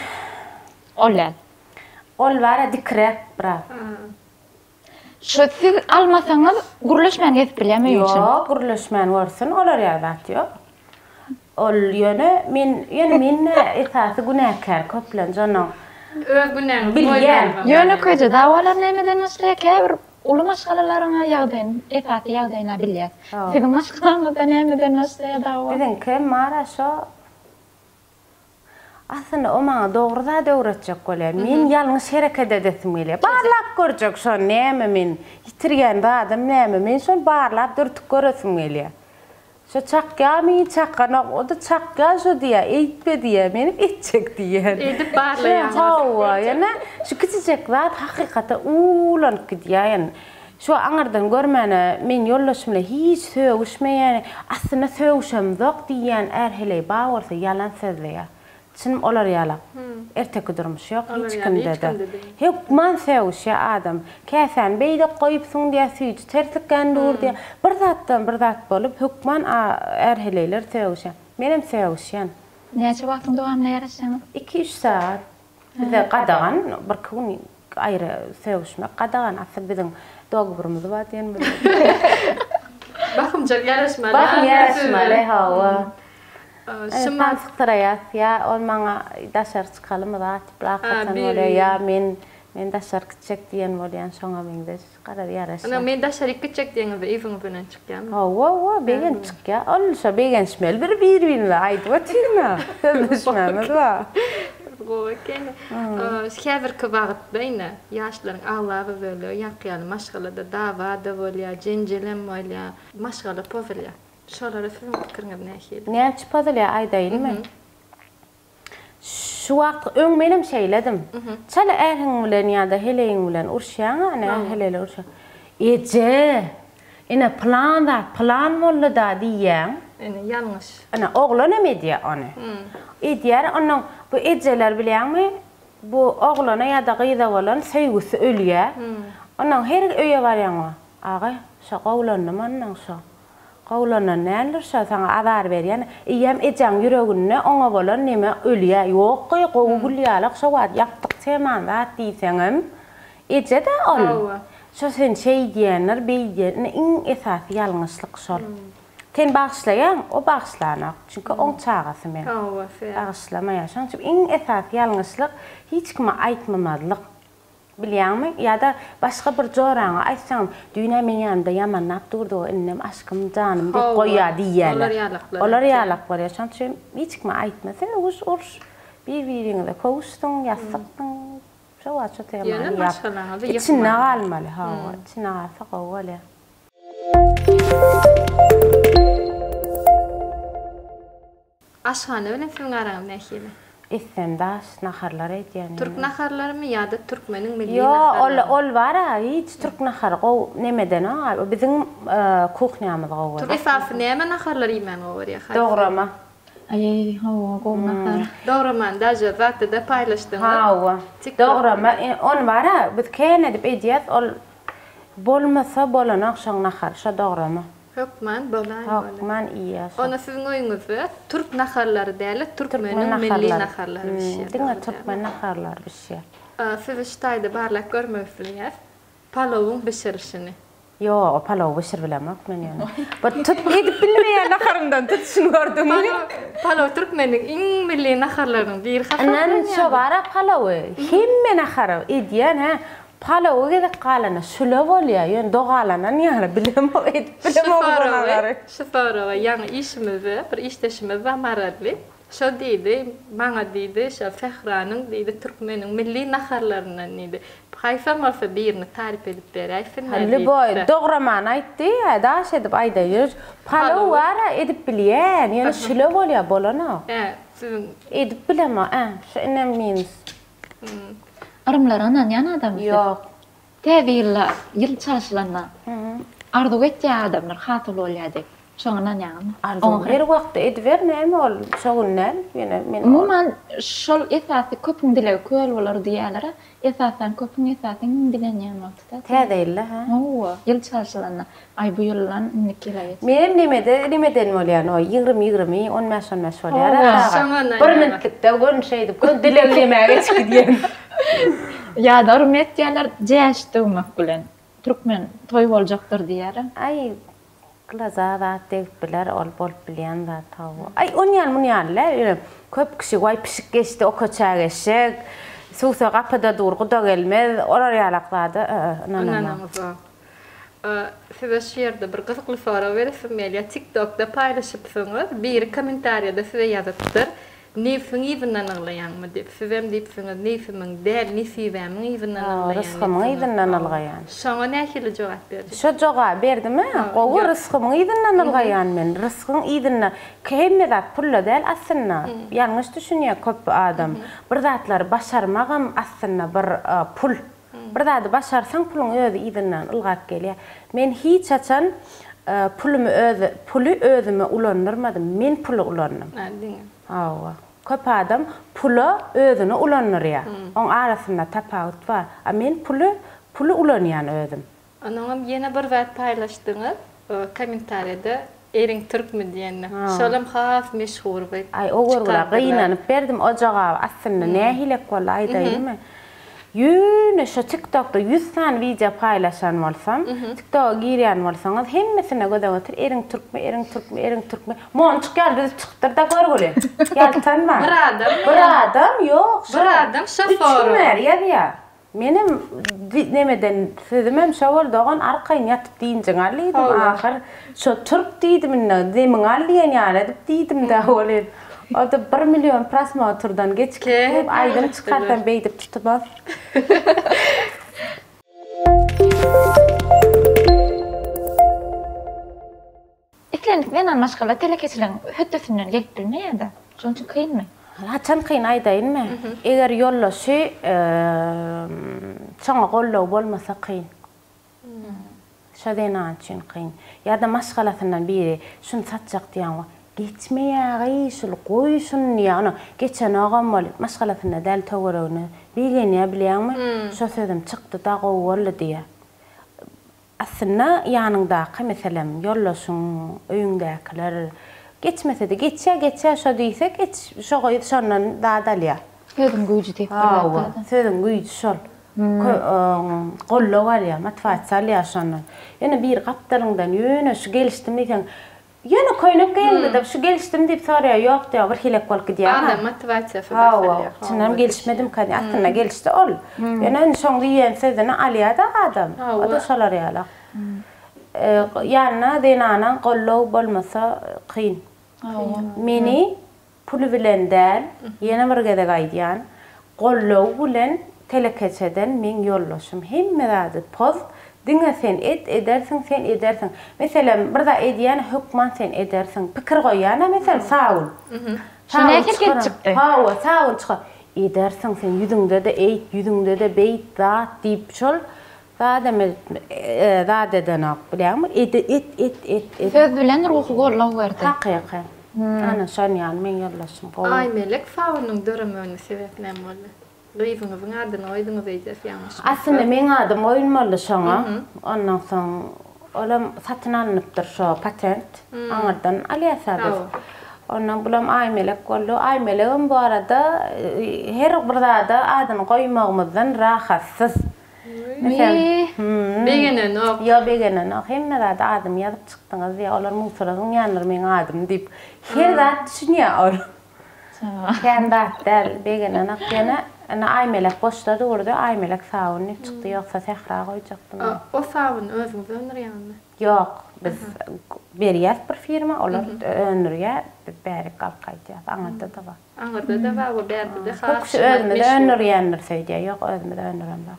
ol bara dikrep bra. Şu siz almasaňyz guruluşman gezip bilýärmi üçin? Ýok, guruluşman bolsun, olar ýa-da ýok. Ol ýöne men esasy günäkär köplen janyň. Öz günäňiz bilýär. Ýöne köýje dawalar nämeden näşlekä ulu maşgalalaryňa ýagdaýyn, esasy ýagdaýyna bilýär. Siz maşgalaňyzda nämeden näşlekä dawa? Biziňki mara şo aslında o maňa dogry da öwretjek bolýar. Men ýalňyş hereket edesim gelýär. Barlap görjek şo näme men ýitirgen adam näme men şol barlap dürtüp göresim gelýär. Şo çakýamy çakana o da çakýa şo diýär, eýtme diýär, meni etjek diýär. Edip barlaýan. Hawa, ýa-ni şu kiçijek zat hakykata ulanyp gidýär. Şu aňardan görmäne men ýoldaşym bilen hiç söwüşmeýän, aslında söwüşem zok diýän erheley bawarsa ýalan sözleýär. Çinim olar ýalak. Erteki durmuş ýok, hiç kimde de. Hep man söwüşýär adam. Käsen beýde goýup suň diýär süýç, tersikän dur diýär. Bir zatdan bir zat bolup hukman erheleyler söwüşýär. Menem söwüşýän. Näçe wagtyň dowamly ýaraşaňyz? 2-3 saat. Bize gadagan bir gün aýry söwüşmek gadagan asy biziň dogurumyz bar diýen bir. Bakymjak ýaraşmaly. Bakym ýaraşmaly hawa. Şymaz ýa ol maňa daşar çykalym da tiplak atan bolýar ýa men Men daşar küçük diyen bolyan şoňa meňde garar ýaraşy. Ana men daşar küçük diýen we iwin bilen çykýan. Hawa begen çykýar. Olşa begen şmel bir-birine aýdyp oturma. Sözleşmämiz wa. Goken. Şäherki wagtda ine ýaşlaryň aglaby bölü, ýakýaly maşgalada dawa da bolýar, jenjelem bolýar, maşgala powerler. Şolara fikiriňiz nähili? Näçe pozalya aýdaýynmy? Şu wagt öň menem şeýledim. Çala ähliň bilen ýa-da heleýiň bilen urşýan, ana helele urşa. Eje. Ine plan boldy da diýen. Ene ýalňyş. Ana oglan emedýär onu. Edýär onuň bu ejeler bilýärmi? Bu oglana ýa-da gyza bolan söýgüsi ölýär. Onuň her öýe barýan. Aga, şa gowlanyň annaň şa. Gowlanan näler şa saňa azar berýän. Iýem ejaň ýüregine oňa bolan näme ölýär. Ýok, gowy ýalak şa wat ýakdyk teman zat diýseňem. Eje de ol. Şo sen şey diýenler beýdýän iň esasy ýalňyşlyk şol. Sen bagşlaýan, o bagşlanak. Çünki oň çagasy men. Bagşlamaýar. Şoň üçin iň esasy ýalňyşlyk hiç kime aýtmamazlyk. Bilýärmi? Ýa-da başga bir joraňa aýtsaň, "Düýne men ýanymda ýamannap durdy, innem, aşkym, janym" diýip goýýar diýerler. Olar ýalak barýar. Şoň üçin hiç kime aýtmasa, uruş bir-biriňize kowuşdyň, ýasyqdyň. Şo waça tema. Ýöne başgalaňyzy ýykmaly. İçine galmaly, ha, içine galsa gowwaly. Aşhana bilen film garaňyz nähili? Essemdaş naharlar edýän. Türk naharlarmy ýa-da türkmeniň milli naharlary? Yo, ol bara, hiç türk nahar gow nemeden ha, biziň kuchňamyz gow. Türk esasy näme naharlar ýmen gower ýa? Dograma. Ay, hawa gow nahar. Dograman daja zatda da paýlaşdyň. Hawa. Dograma, on bara, biz kene dip edýäs, ol bolmasa bolanak şoň nahar, şo dograma. Hökman bolay. Hökman iýa. Ona siziň oýuňyzda türk naharlary däli, türkmeniň milli naharlary bir şey. Diňe türkmen naharlary bir şey. Siz Ştaýda barlak görmeýsiniz. Palowyň bişirişini. Yo, palow bişir bilemek men ýa-ni. Bu tut edip bilmeýän naharyndan tutuşyny gördüňmi? Palow türkmeniň iň milli naharlarynyň biri hasaplanýar. Anan şo bara palowy. Hemme nahary edýän ha. Palow gede qalana şule bolýar, ýöne dogalanan ýa-ni bilem edip bilem bolýar. Şofara ýa-ni işimiz, bir işleşimiz we maradly. Şo diýdi, maňa diýdi, şo Fehranyň diýdi türkmeniň milli naharlaryny diýdi. Haýsam bolsa birini tarif edip beräýsin. Halli boy, dograman aýtdy, daş edip aýdaýar. Palow wara edip bilýän, ýöne şule bolýar bolana. Siziň edip bilema, şo önemliýis. Arımlar anan ýan adam. Ýok. Täze ýyl çalışylanma. Arzu etýär adamlar hatyrly bolýardy. Şoňanan ýan. Arzu her wagt edber näme ol şoňundan ýene men. Umuman şol esasy köpüň dile köl bolar diýerler. Esasan köpüň esasyň bilen ýan wagtda. Täze ha. Hawa, ýyl çalışylanma. Ay bu ýyllan nikelaýet. Menem nimeden bolýan o 20 15 bolýar. Şoňanan. Bir minitlikde görüşeýdik, dileglemäge çykdýan. Ya da hürmet diýerler, jäşdygmak bilen türkmen toý boljakdyr diýerim. Ay, glaza degip biler, ol bolup bilýän zat taw. Ay, onýan munýanlar, köp kişi way pişik geçdi, o köçä geçek. Suwsa gapda durguda gelmez, olar ýalaklarda. Siz şu ýerde bir gyzykly sora beripsiz, TikTokda paýlaşypsyňyz, bir kommentariýada size ýazypdyr. Nefsiň izinden alýanmy diýip, siz hem diýipsiňiz, nefsiň däl, nefsiň izinden alýan. Rızkymy izinden alýan. Şoňa nähili jogap berdi? Şo jogap berdimi? Gowy rızkymy izinden alýan men. Rızkyň izinden kemme zat pulla däl aslynda. Ýalňyş düşünýär köp adam. Bir zatlar başarmagam aslynda bir pul. Bir zat başarsaň puluň özi izinden ılgap gelýär. Men hiç açan pulu özüme ulandyrmadym. Men pulu ulandym. Hawa. Köp adam pulu özüne ulanýar. Oň arasynda tapawut bar. Men pulu ulanýan özüm. Onuň ýene bir wagt paýlaşdyňyz, kommentariýada eriň türkmi diýenler. Şolam has meşhur we. Ay, o görgüle gynanyp berdim o jogap aslynda nähilek bolar aýdaýmy? Ýöne şu TikTokda 100 tane video paýlaşan bolsam, TikTok'a girýän bolsaňyz hemmesine gödäp otur, eriň türkmi. Monçuk geldi çykdyr da görgüle. Ýaltanma. Bir adam ýok. Bir adam şoför. Üçmer ýa-da. Menem nemeden sözümem şawal doğan arkayın yatıp deyince alıydım ahir şu Türk deydim ne demin aliyen yani edip deydim de öyle o da 1 milyon prosmotordan geçip aydan çıkartan beydip tutmaz. İklenik ben maşgala telekeçilen hötüsünden gelip bilmeydi. Şonun için kıyın mı? Haçan kıyın aydayın mı? Eğer yollaşı çağa qollaw bolmasa kıyın. Şadenan için kıyın. Ya da maşgalasından biri şunu satacak diyen var. Geçmeye şul qoy şunu yani geçen ağam var maşgalasında dal tawrağını bilgen ya biliyor mu? Şu sözüm çıktı da qoğullu diye. Aslında yanında mesela yollaşın öğündekiler geçmese de geçe şu değilse geç şu koyup şundan daha dalya. Sözüm gücü deyip bilirdi. Sözüm gücü şol. Qollaw var ya matfaat salya şundan. Yani bir kaptarından yöne şu geliştim diysen yana koyunup geldi de şu geliştim deyip soruyor yok diyor bir hilek bol gidiyor. Adam motivatsiya falan. Çınarım gelişmedim kan aslında gelişti ol. Yani şoň diýen sözüni alýa da adam. O da şolar ýala. Ýanyna denanan qollaw bolmasa kyn. Meni pul bilen däl, ýene bir gede gaýdýan. Qollaw bilen telekeçeden men ýollaşym. Hemme zady poz dinge sen edersin sen edersin. Mesela bir da edýän hukman sen edersin. Pikir goýana mesela sağul. Şuna kelip çıktı. Sağul çıkar. Edersin sen yüzüňde de eýt, yüzüňde de beýt zat diýip şol. Zat edenak bilýärmi? Et. Söz bilen ruhu gollaw berdi. Hakyky. Ana şon ýany men ýollaşym. Ay melek faunun dörümüni sebeplen boldy. Duyduğunuzun adını oydunuz eýdip ýalňyş. Aslında men adım oýunmaly şoňa. Ondan soň olam satyn alınıpdyr şo patent. Aňardan alýasadyr. Ondan bulam ay melek boldy. Ay melegim bu arada her bir zada adyny goýmagymyzdan rahatsyz. Begenen ok. Ya begenen ok. Hemme zada adım ýazyp çykdyňyz ýa olar muhsuragyň ýanlar men adım diýip her zat düşünýär. Kendat däl begenen ok ýene ana ay melek boşladı orada ay melek sağını çıktı yoksa tekrar koyacaktım. O sağın özüňiz önürýärmi? Yok, biz berýäs bir firma, olar önürýär, bäri kalkaýdýar. Aňarda da bar. Aňarda da bar, o bärde de has. Özümde önürýänler söýdýär, yok özümde önürem bar.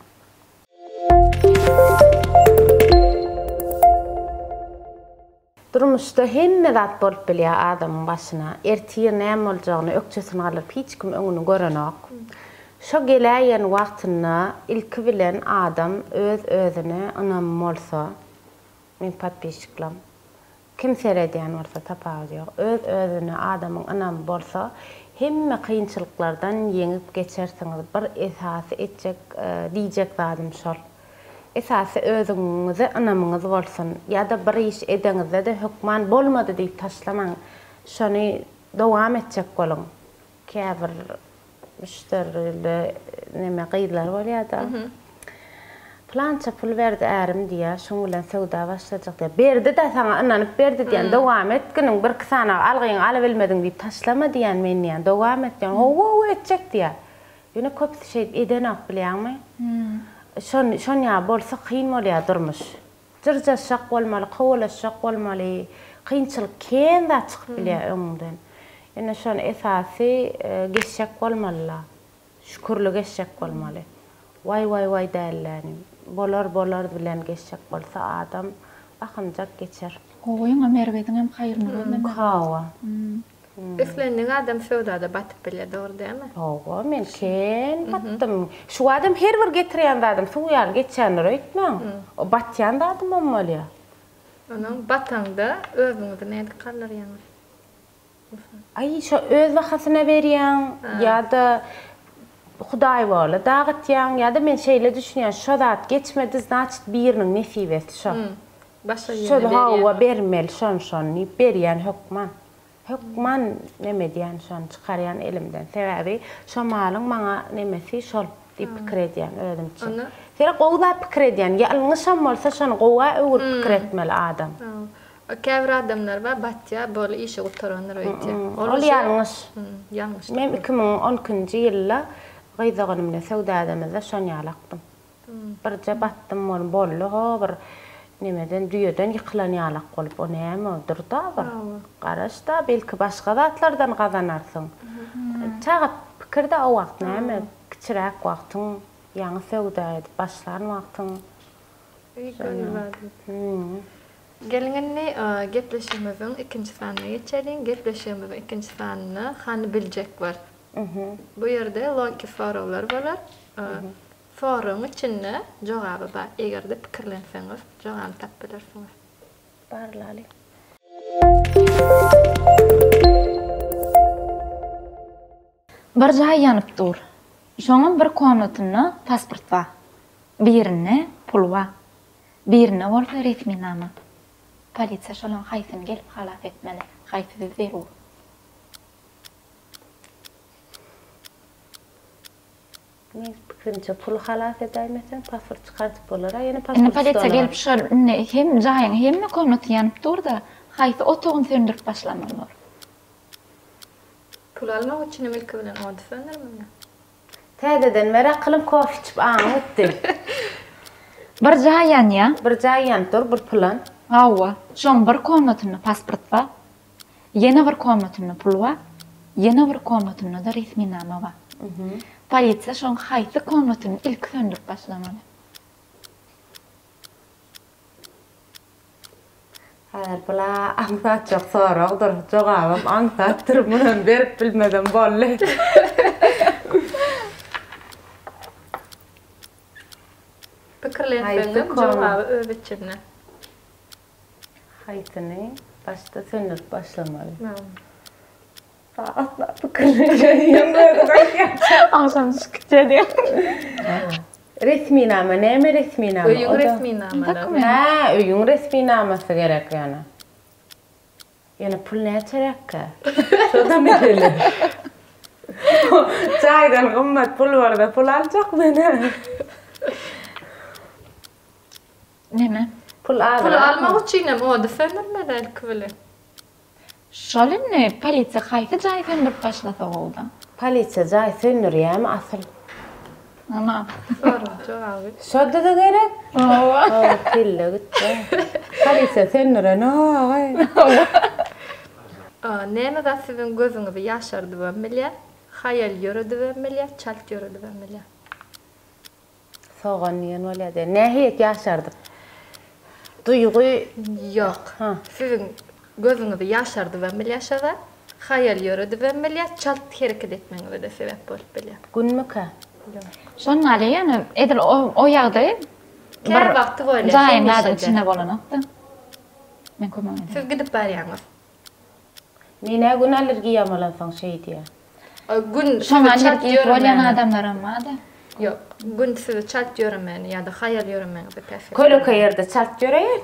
Durmuşda hemme zat bolup bilýär adamyň başyna. Ertiýe näme boljagyny ökçesini alyp hiç kim öňüni görenok. Şu gelýän wagtyna ilki bilen adam öz özüne anam bolsa, men patbeşiklam. Kim seredýän bolsa tapawdy ýok. Öz özüne adamyň anam bolsa, hemme kynçylyklardan ýeňip geçersiňiz. Bir esasy etjek, diýjek zadım şol. Esasy özüňizi anamyňyz bolsun. Ýa-da bir iş edeňizde de hukman bolmady diýip taşlamaň. Şonu dowam etjek boluň. Käbir müşterili neme gıylar var ya da plança pul verdi erim diye şoň bilen sowda başlajak diye berdi da sana ananyp berdi diýen dowam etginiň bir kysana algyň aly bilmediň diýip taşlama diýen men ýa dowam etdiň o etjek diýe ýöne köp şey edenak bilýärmi şon ýa bolsa kyn bolýar durmuş jyrjaşak bolmaly gowalaşak bolmaly kynçylyk kenda çykyp bilýär öňünden. Ýene şon esasy geçşek bolmaly. Şükürlük geçşek bolmaly. Vay dälläni. Bolar bilen geçşek bolsa adam bakymjak geçer. Goýuň merwediň hem haýyrny görmem. Hawa. Üflendiň adam şowda batyp bilýär, dogry dälmi? Hawa men ken batdym. Şu adam her bir getirýän adam suwýar geçenler öýtmäň. O batýan da adam bolmaly. Onuň batanda özüňizi näde kallarýaňyz? Ay şu öz wakatyna berýän ýa-da Hudaý bola dagatýan ýa-da men şeýle düşünýän şu zat geçmedi значит biriniň nesibesi şu. Başa ýene berýän. Şu hawa bermeli şon berýän hukman. Hukman neme diýän şon çykarýan elimden. Sebäbi şu malyň maňa nemesi şol diýip pikir edýän özümçe. Sera gowda pikir edýän ýalňyşam bolsa şonu gowga öwür pikir etmeli adam. Käbir adamlar var batya bol işe oturanlar öýtýär. Ol ýalňyş. Ýalňyş. Men 2010-njy ýylda Gıyzağınımda sevda adamıza şon yalaktım. Bir jabattım onu bolluğa bir nemeden düýeden ýykylan ýalak bolup o näme durda bir garaşda belki başga zatlardan gazanarsyň. Çagap pikirde o wagt näme kiçiräk wagtyň ýaňy sevda edip başlaran wagtyň. Gelingini gepleşimizin ikinci fanına geçelim. Gepleşimizin ikinci fanına Hany Biljek var. Bu yerde loki sorawlar bolar. Forum içinde jogaby bar. Egerde pikirlenseňiz, jogaby tap bilersiňiz. Barlali. Bir jaý ýanyp dur. Şoňam bir komnatyny pasport bar. Birine pul bar. Birine bolsa resmi nama. Polisiýa şolaň haýsyny gelip halap etmeli. Haýsy zerur. Men pikirimçe pul halap edäýmesen pasport çykartyp bolar. Ýene Ene pasport. polisiýa gelip şol hem jaýyň hem komnaty ýanyp durda. Haýsy otogyny söndürip başlamalar. Pul almak için milki bilen ody söndürmeli. Täzeden merak kılıp kof içip aňytdy. Bir jaý ýanya, Bir jaý ýanyp bir pulan. hawa, şoň bir komnatyny pasport bar. Ýene bir komnatyny pul bar. Ýene bir komnatyny da resmi nama bar. Polisiýa şoň haýsy komnatyny ilk söndürip başlamaly. Her bula anlat çok soragdyr. Jogabym anlatdyr muny berip bilmeden bolle. Pikirlenseňiz jogaby öbeçine. Haýsyny başta söndürip başlamaly. Asla pikirlenýär. Ağzam sıkıcı. Resmi nama näme resmi nama? Öýüň resmi namalar. Ha, öýüň resmi namasy gerek ýana. Ýana pul näçerekkä? Şoda medeli. Çaýdan gymmat pul barda pul aljak mene. Neme? Pul almak için hem ody söndürmeli ilki bilen. Şolny polisiýa haýsy jaý söndürip başlasa boldy. Polisiýa jaý söndürýärmi asyl? Ana. Jogaby. Şoda da gerek. Hawa. Tille gitti. Polisiýa söndüren oy. Näme da sizin gözüňizi ýaşardy bilýär, haýal ýöredi bilýär, çalt ýöredi bilýär. Soğan ýan bolýar. Nähiyet ýaşardy? Duýgy Yok. Sizin gözüňizi ýaşardy bilýär, haýal ýöredi bilýär, çalt hereket etmeňize de sebäp bolup bilýär. günmükä? Şoň ýaly ýany edil o ýagdy Her wagty bolýar. jaýyňda içinde bolanokda. Men kömegim. Siz gidip barýaňyz. Mine gün alergiýa bolansaň şey diýär. Gün Şoň alergiýa bolan adamlar amada. Yok. Gün sizi çalt ýöremeni ýa-da haýal ýöremeňize täsir. Kölöke ýerde çalt ýöreýär.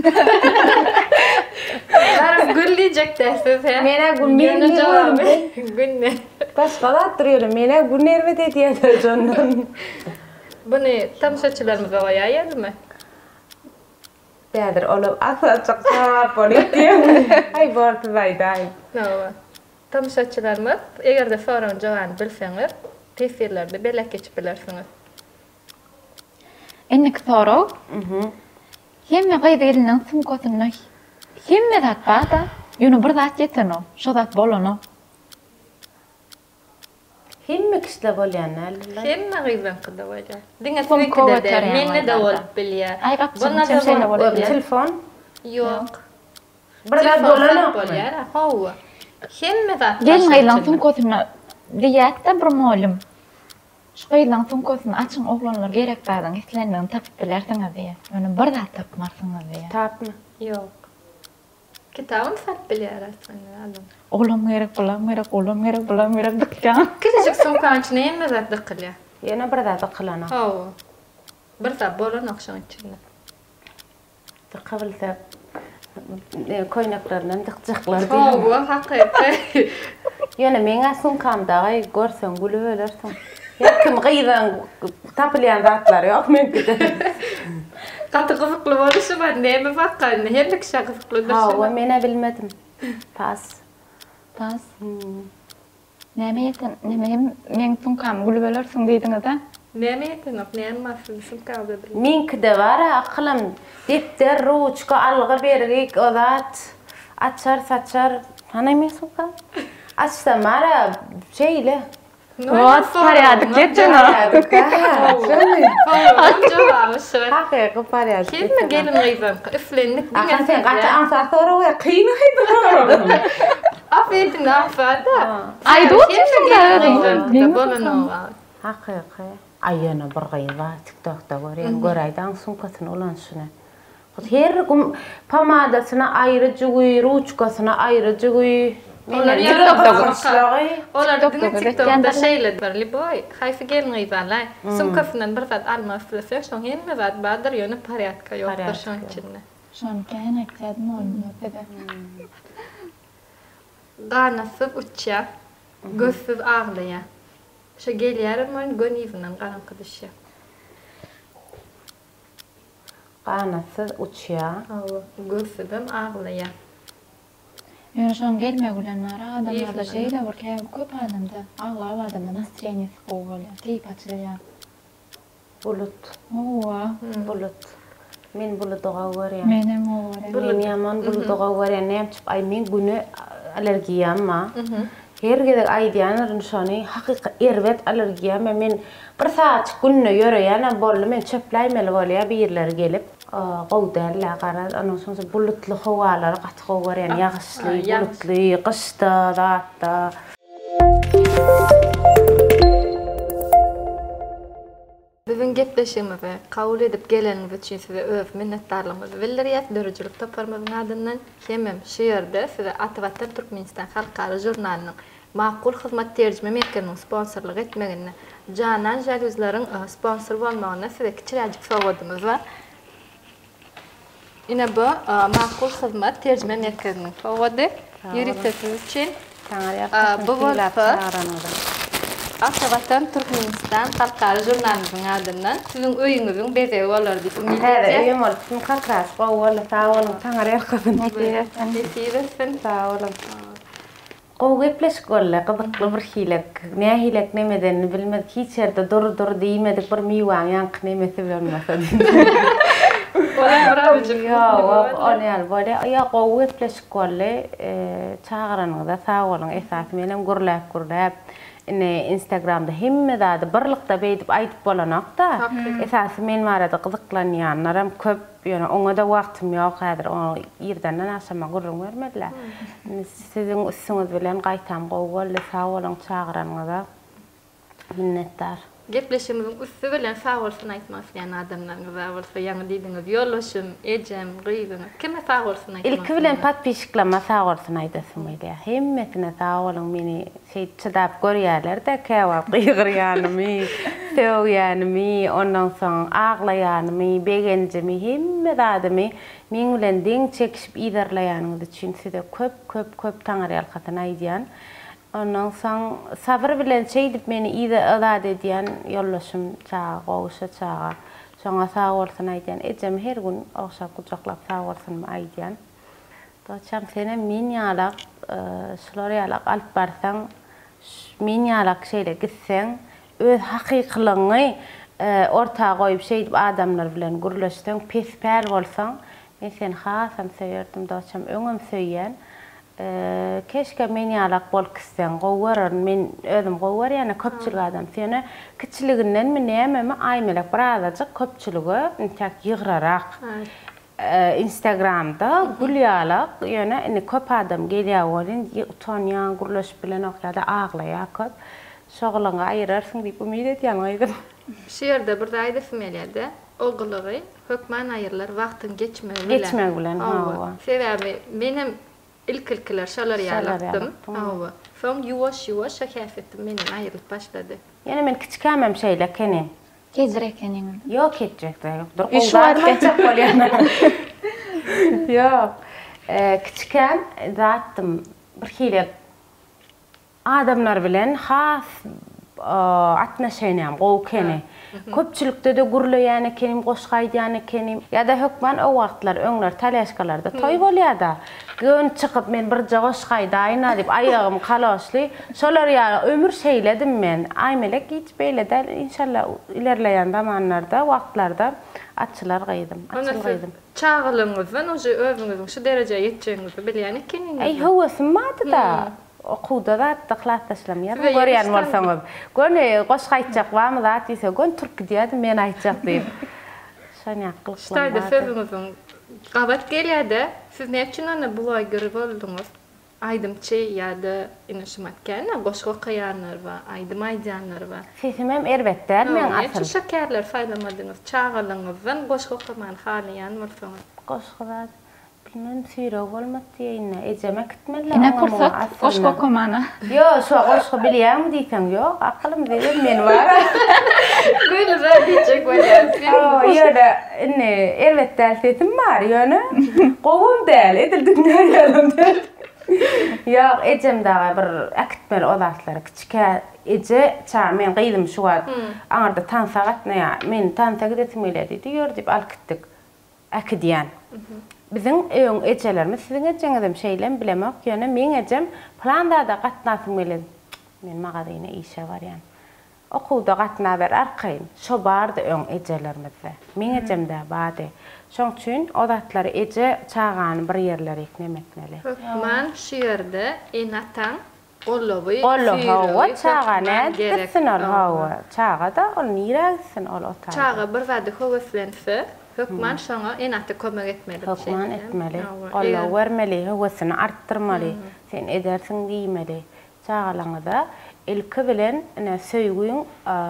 Garip güllijek täsir. Mene gün jogaby. Gün ne? Başga da durýar. Mene gün nerwet edýär jondan. Buny tamşaçylarymyza goýaýarmy? Bädir olup asa çyksa bolýar. Ay boldy baýday. Nawa. Tamşaçylarymyz egerde forum jogany bilseňiz, tesirlerde belek geçip bilersiňiz. Ennek soraw. Hemme gaýdylyň sumkosyny hemme zat barda, ýöne bir zat ýeteno, şo zat bolano. Hemme kişide bolýan Hemme gyzan kılda bolýar. Diňe Sumko sürekli de götürýän menne de bolýar. bolup bilýär. Ay gapçym Buna da çemşeyle bolup bolup bilýär. telefon. Yok. Bir zat bolano. bolýar. Hawa. Hemme zat. Gelin gaýlan sumkosyny diýetde bir molim. Şu gaýlan sumkosyny açyň oglanlar gerek bardan islendiň tapyp bilersiňiz diýär. Ýöne bir zat tapmarsyňyz diýär. Tapmy. Yok. Kitabyn sat bilýär aslında adam. Oğlum gerek, oğlum gerek dykýan. Küçücük sumkanın içine hemme zat dykylýar. Ýene bir zat ykylana. Hawa. Bir zat bolan akşam içinde. Qabilsa koynaklardan dıkçıklar diýär. Hawa hakyky. Ýöne meňe sumkamdagy görseň gülüp ölersiň. Ýa-kim gyýdan tapylýan zatlar ýok menkide. Katı gyzykly boluşy bar, näme bakkan, herlik şagysykly Hawa mene bilmedim. Pas. Näme men tunkam gulbelersin diýdiňizde. Nämeýetini näme kaldı. Minkide var aklım defter ruçka alga bergik odat açar saçar hanaymy suka açsa mara şeyle What paryadyk geçen haqiqi paryadyk Kim gelin gıyzan üflendik Akan sen qaça ansar sonra we qiynaýdy Afiyet nafada Ay haqiqi ayana bir gıyba TikTok'da görýän göräýdan sunkasyny ulanşyny her gün pomadasyna ayrı jügy ruçkasyna ayrı jügy Olar TikTok'da şeyler barly boy. Hayfa gelin gıyzanlar. Sumkasından bir zat alma üflesek şoň hemme zat badyr ýöne paryatka ýokdur şoň içinde. Şoň käne ekdädin olmuyor dedi. Ganasyp uçýar, gözsüz ağlaýar. Şo gelýär men gönýünden garaňky düşýär. Ganasyz uçýar. Hawa, gözsüzem ağlaýar. Ýöne şoň gelme gülenler adamlarda şeýle bir köp adamda ağlap adamda настроениýesi bolýar, typ açylýar. Bulut. Owa, Bulut. Men bulutyga görýän. menem owa. Men ýaman bulutyga görýän näçip ay men güni alergiýam. Her gedek aýdýanlar şony hakyky erbet alergiýam men bir saat günne ýöreýän bolly men çöpläýmeli bolýar bir ýerlere gelip gowdalla garar onuň soňra bulutly hawalar gatyk görýän ýagşly bulutly gyşda zatda Bizim gepleşigimizi kabul edip geleňiz üçin size öz minnetdarlygymyzy bildirýär. Dörüjülük toparmamyň adyndan hemem şu ýerde size Atawatan Türkmenistan halkara jurnalynyň makul hyzmat terjime merkeziniň sponsorlyk etmegine janan jaluzlaryň sponsor bolmagyna size kiçiräjik sowgadymyz bar. Ine bu makul hyzmat terjime merkeziniň sowgady ýüritesiz üçin bu bolsa Atawatan Türkmenistan halkara jurnalymyň adyndan siziň öýüňiziň bezegi bolar diýip umyt etdik. öýüm bolsun kakras gowly tawalyň taňary ýakyn Sen tawalyň. Gow gepleşik bolla gyzykly bir hilek. Nähilek nemeden bilmedik hiç ýerde dur diýmedik bir miwaň ýanky nemesi bilmese. Ola bravjyk. Onyal bola ýa gow gepleşik bolla çağıranyňda tawalyň esas menem gurlap Instagram'da hemme zady birlikde beýdip aýdyp bolanakda esasy men barada gyzyklanýanlaram köp ýöne oňa da wagtym ýok häzir oňa ýerden aşama gurrun bermediler. Siziň üstüňiz bilen gaýtam gowgaly sawlaň çağıranyňyza minnetdar. Gepleşigimiziň üstü bilen sağ bolsun aýtmak isleýän adamlaryňyz bolsa ýaňy diýdiňiz ýollaşym, ejem, gyýbyň. Kime sağ bolsun aýtmak? Ilki bilen patpişiklama sağ bolsun aýdasym ýa. Hemmetine sağ bolun meni çydap görýärler de kebap gyýgyrýanymy, söwýanymy, ondan soň aglaýanymy, begenjimi, hemme zadymy men bilen deň çekişip iýerleýäniňiz üçin size köp taňary ýalkatyny aýdýan. Ondan soň sabır bilen çeýdip meni izad edýän ýollaşym çağa, gowşa çağa. Şoňa sağ bolsun aýdýan. Ejem her gün oňşap gujaklap sağ bolsun aýdýan. Doçam sene men ýalak, şular ýalak alyp barsaň, men ýalak şeýle gitseň, öz hakykylygyny ortaga goýup şeýdip adamlar bilen gurlaşsaň, pesper bolsaň, men seni hasam seýerdim doçam, öňüm söýýän. Keşke men ýalak bolkyssan, gowwaran men özüm gowwar ýa köpçülik adam. Seni kiçiliginden mi näme aýmelek bir azajyk köpçüligi intak ýygrarak. Instagram'da gülýalak, ýöne köp adam gelýär bolyn, utanýan, gurlaşyp bilen okýada aglaýar köp. Şoğlaňa aýyrarsyň diýip umyt etýän. Şu ýerde bir aýda filmlerde oğullugy hökman aýyrlar wagtyň geçmegi bilen. Sebäbi menem ilkilkiler şalar ýalatdym. Hawa. Soň ýuwaş şäkäf etdim, menem aýrylyp başlady. Ýene men kiçkämem şeýle kene. Gezirek enin. Ýok ketjekde ýokdur. Gowgat bolýar. Ýok. Kiçkäm zatdym bir hile adamlar bilen has atnaşaynam gow kene. Köpçülükde de gurlaýany kenim, goşgaýdyany kenim. Ya da hökman o wagtlar öňler talaşkalarda toy bolýarda. Gün çykyp men bir goşgaýdaýna diýip aýagym kalaşly. Şolar ýa ömür şeýledim men. Aýmelek hiç beýle-de inşallah ilerleýän zamanlarda, wagtlarda atçylar gaýdym, açylgaýdym. Çağılığınızdan oje özüňiziň şu derejeye ýetjeňizi bilýän ekeňiz. Ey howasym bardy da. Okuda da taklat taşlam ya. Görýän bolsaňyz. Göne goşgaýtjak barmy da diýse, "Gön türk diýdi, men aýtjak" diýip. Şonu aklyk. Şeýle sözüňiziň gabat gelýärde, siz näçin ana blogger bolduňuz? Aydymçy ýa-da inişmatken, goşga okýanlar we aydym aýdýanlar we. Sesim hem erbetler men asy. Näçe şekerler faýdalanyňyz? Çağılığınızdan goşga okýan halyan bolsaňyz. Goşga bilmem süýre bolmat diýene, ejemek gitmeli. Ine pursat goşga okumana. Yo, şu goşga bilýärmi diýsem, ýok, aklym bilir men bar. Böyle diýjek bolýar. Ýa-da ine erbetler sesim bar ýöne. Gowum däl, edil dünýä ýalym däl. Ýok, ejem daga bir akitmeli odatlary kiçike eje ça men gaýdym şu wagt. Aňarda tansa gatnaýa, men tansa gidesim geldi diýür diýip alyp gitdik. Akidýan. Bizim öň ejelerimiz siziň ejeňizem şeýlem bilemek ýöne men ejem planda da gatnasym geldi. Men magazyna işe barýan. Okuwda gatna ber arkaýyn. Şo bardy öň ejelerimizde. Men ejemde bady. Şoň üçin odatlary eje çağany bir ýerlere eknemekmeli. Man şu ýerde enatan Ollowy, hawa çağana gitsin ol hawa. Çağa da ol nira gitsin ol otar. Çağa bir wada howaslense, hökman şoňa enatly kömek etmeli. Hökman etmeli. Olla wermeli, hawasyny artdyrmaly. Sen edersiň diýmeli. Çağalaňyda ilki bilen ene söýgüň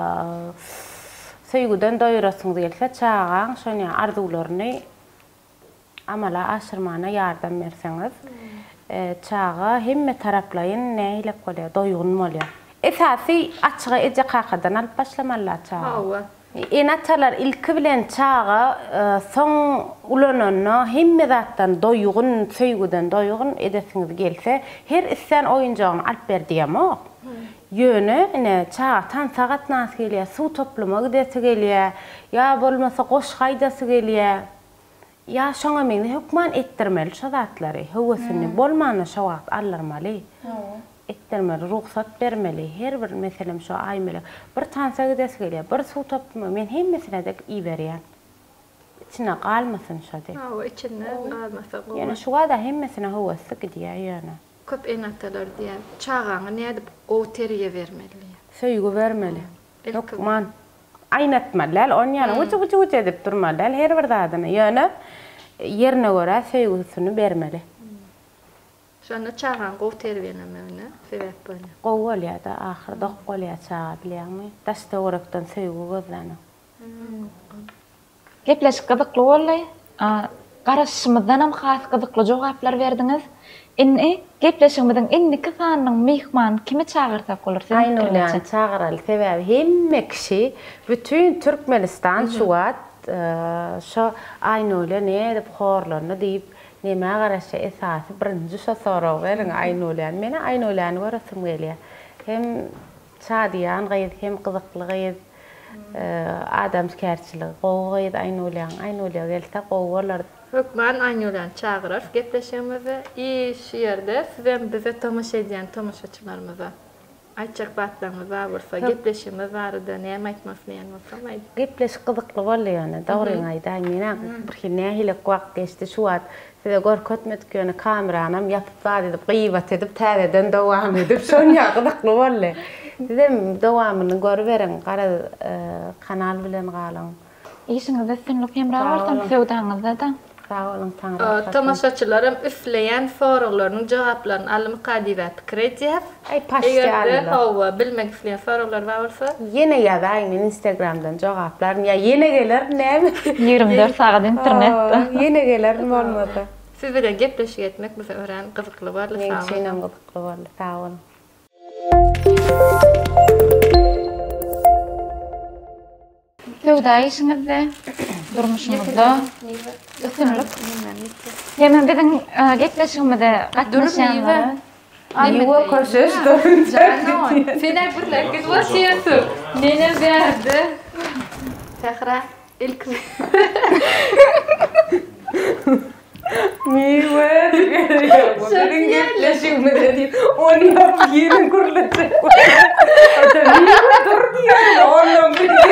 söýgüden doýurasyň diýilse, çağaň şoňa arzuwlaryny amala aşyrmana ýardam berseňiz, çağa hemme taraplaýyn näýlek bolýar, doýgun bolýar. Esasy açygy eje kakadan alyp başlamallar çağa. Enatalar ilki bilen çağa soň ulananyna hemme zatdan doýgun, söýgüden doýgun edesiňiz gelse, her isten oýunjagyny alyp berdiýem-o. Ýöne ene çağa tansa gatnasy gelýär, suw toplama gidesi gelýär, ýa bolmasa goşgaýdasy gelýär. Ya şoňa meni hökman etdirmeli şu zatlary, hawasyny bolmany şu wagt alyrmaly. Etdirmeli, ruhsat bermeli. Her bir meselem şu aýmeli. Bir tansa gidesi gelýär, bir suw toplama, men hemmesine de iý berýän. İçine galmasyn şu de. İçine galmasa. Ýani şu wada hemmesine hawasy gidýär ýöne. Köp enatalar diýär, çağaňy nädip oteriýe bermeli. Söýgü bermeli. Hökman aýnatmalar, on ýana uçy edip durmalar, her bir zadyny ýöne yerine göre söýgüsini bermeli. Şonu çağaň oteriýenemine sebäp bolýar. Gow bolýar da ahir dok bolýar çağa bilýärmi? Daşda orakdan söýgü gözlanyp. Gepleşik gyzykly boldy. Garaşymyzdan hem has gyzykly jogaplar berdiňiz. Inni gepleşigimiziň indiki sanynyň mehman kimi çağırsak bolar? Aýnulýan çağıraly sebäbi hemme kişi bütün Türkmenistan şu wagt şo aýnulýan nädip horlaryny diýip näme garaşy esasy birinji şo soraw beriň aýnulýan. Meni aýnulýan görasym gelýär. Hem çadyýan gaýdy hem gyzykly gaýdy. Adamskerçilik gowy gaýdy aýnulýan gelse gowy bolar. Hökman aýnulýan çağırar, gepleşýärmiz. Şu ýerde sizem bize tamaşa edýän tamaşaçylarymyza aýtjak batlaryňyz bar bolsa, gepleşýärmiz barada näme aýtmasyn bolsam aýt. Gepleşik gyzykly bolýar, dogry aýdan. Meni bir nähilek wagt geçdi şu wagt. Size görkezmetgeni kameranam ýatyp bar edip, gıýbat edip, täzeden dowam edip, şoňa gyzykly boldy. Sizem dowamyny görüberiň, gara kanal bilen galyň. İşiňizde sünlük hem rawardan söwdaňyzda da. Sağ olun, Tanrı. Tamaşaçylarym üfleýän soraklaryň jogaplaryny alymyka diýip pikir edýär. Ay paşýarlar. Hawa bilmek isleýän soralar bar bolsa, ýene ýazaýyn Instagramdan jogaplaryň. Ýa ýene geler näme? 24 saat internetde. Ýene geler bolmady. siz bilen gepleşik etmek bize ören gyzykly boldy. Sağ olun. Meňçe gyzykly boldy. Sağ olun. Söwda işiňizde, durmuşyňyzda üstünlük. Hemen biziň gepleşigimizde gatnaşýanlar ايوه كرشش جانون فينا قلت لك قد وسيرته نينا بارد فخرة الكم ميوه لا شيء مدري وانا بجينا كل شيء تركي والله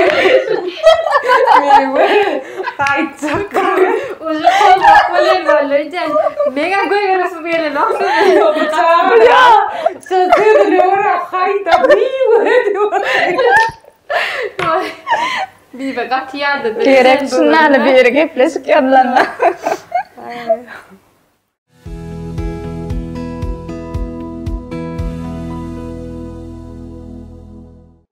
ميوه قاعد تفكر ولا رجال ميجا قوي رسمي له شاطر اللي ورا خايطه بيبقى قاعد يعدد Direkt snälla, vi är det. Fläsk jävlarna.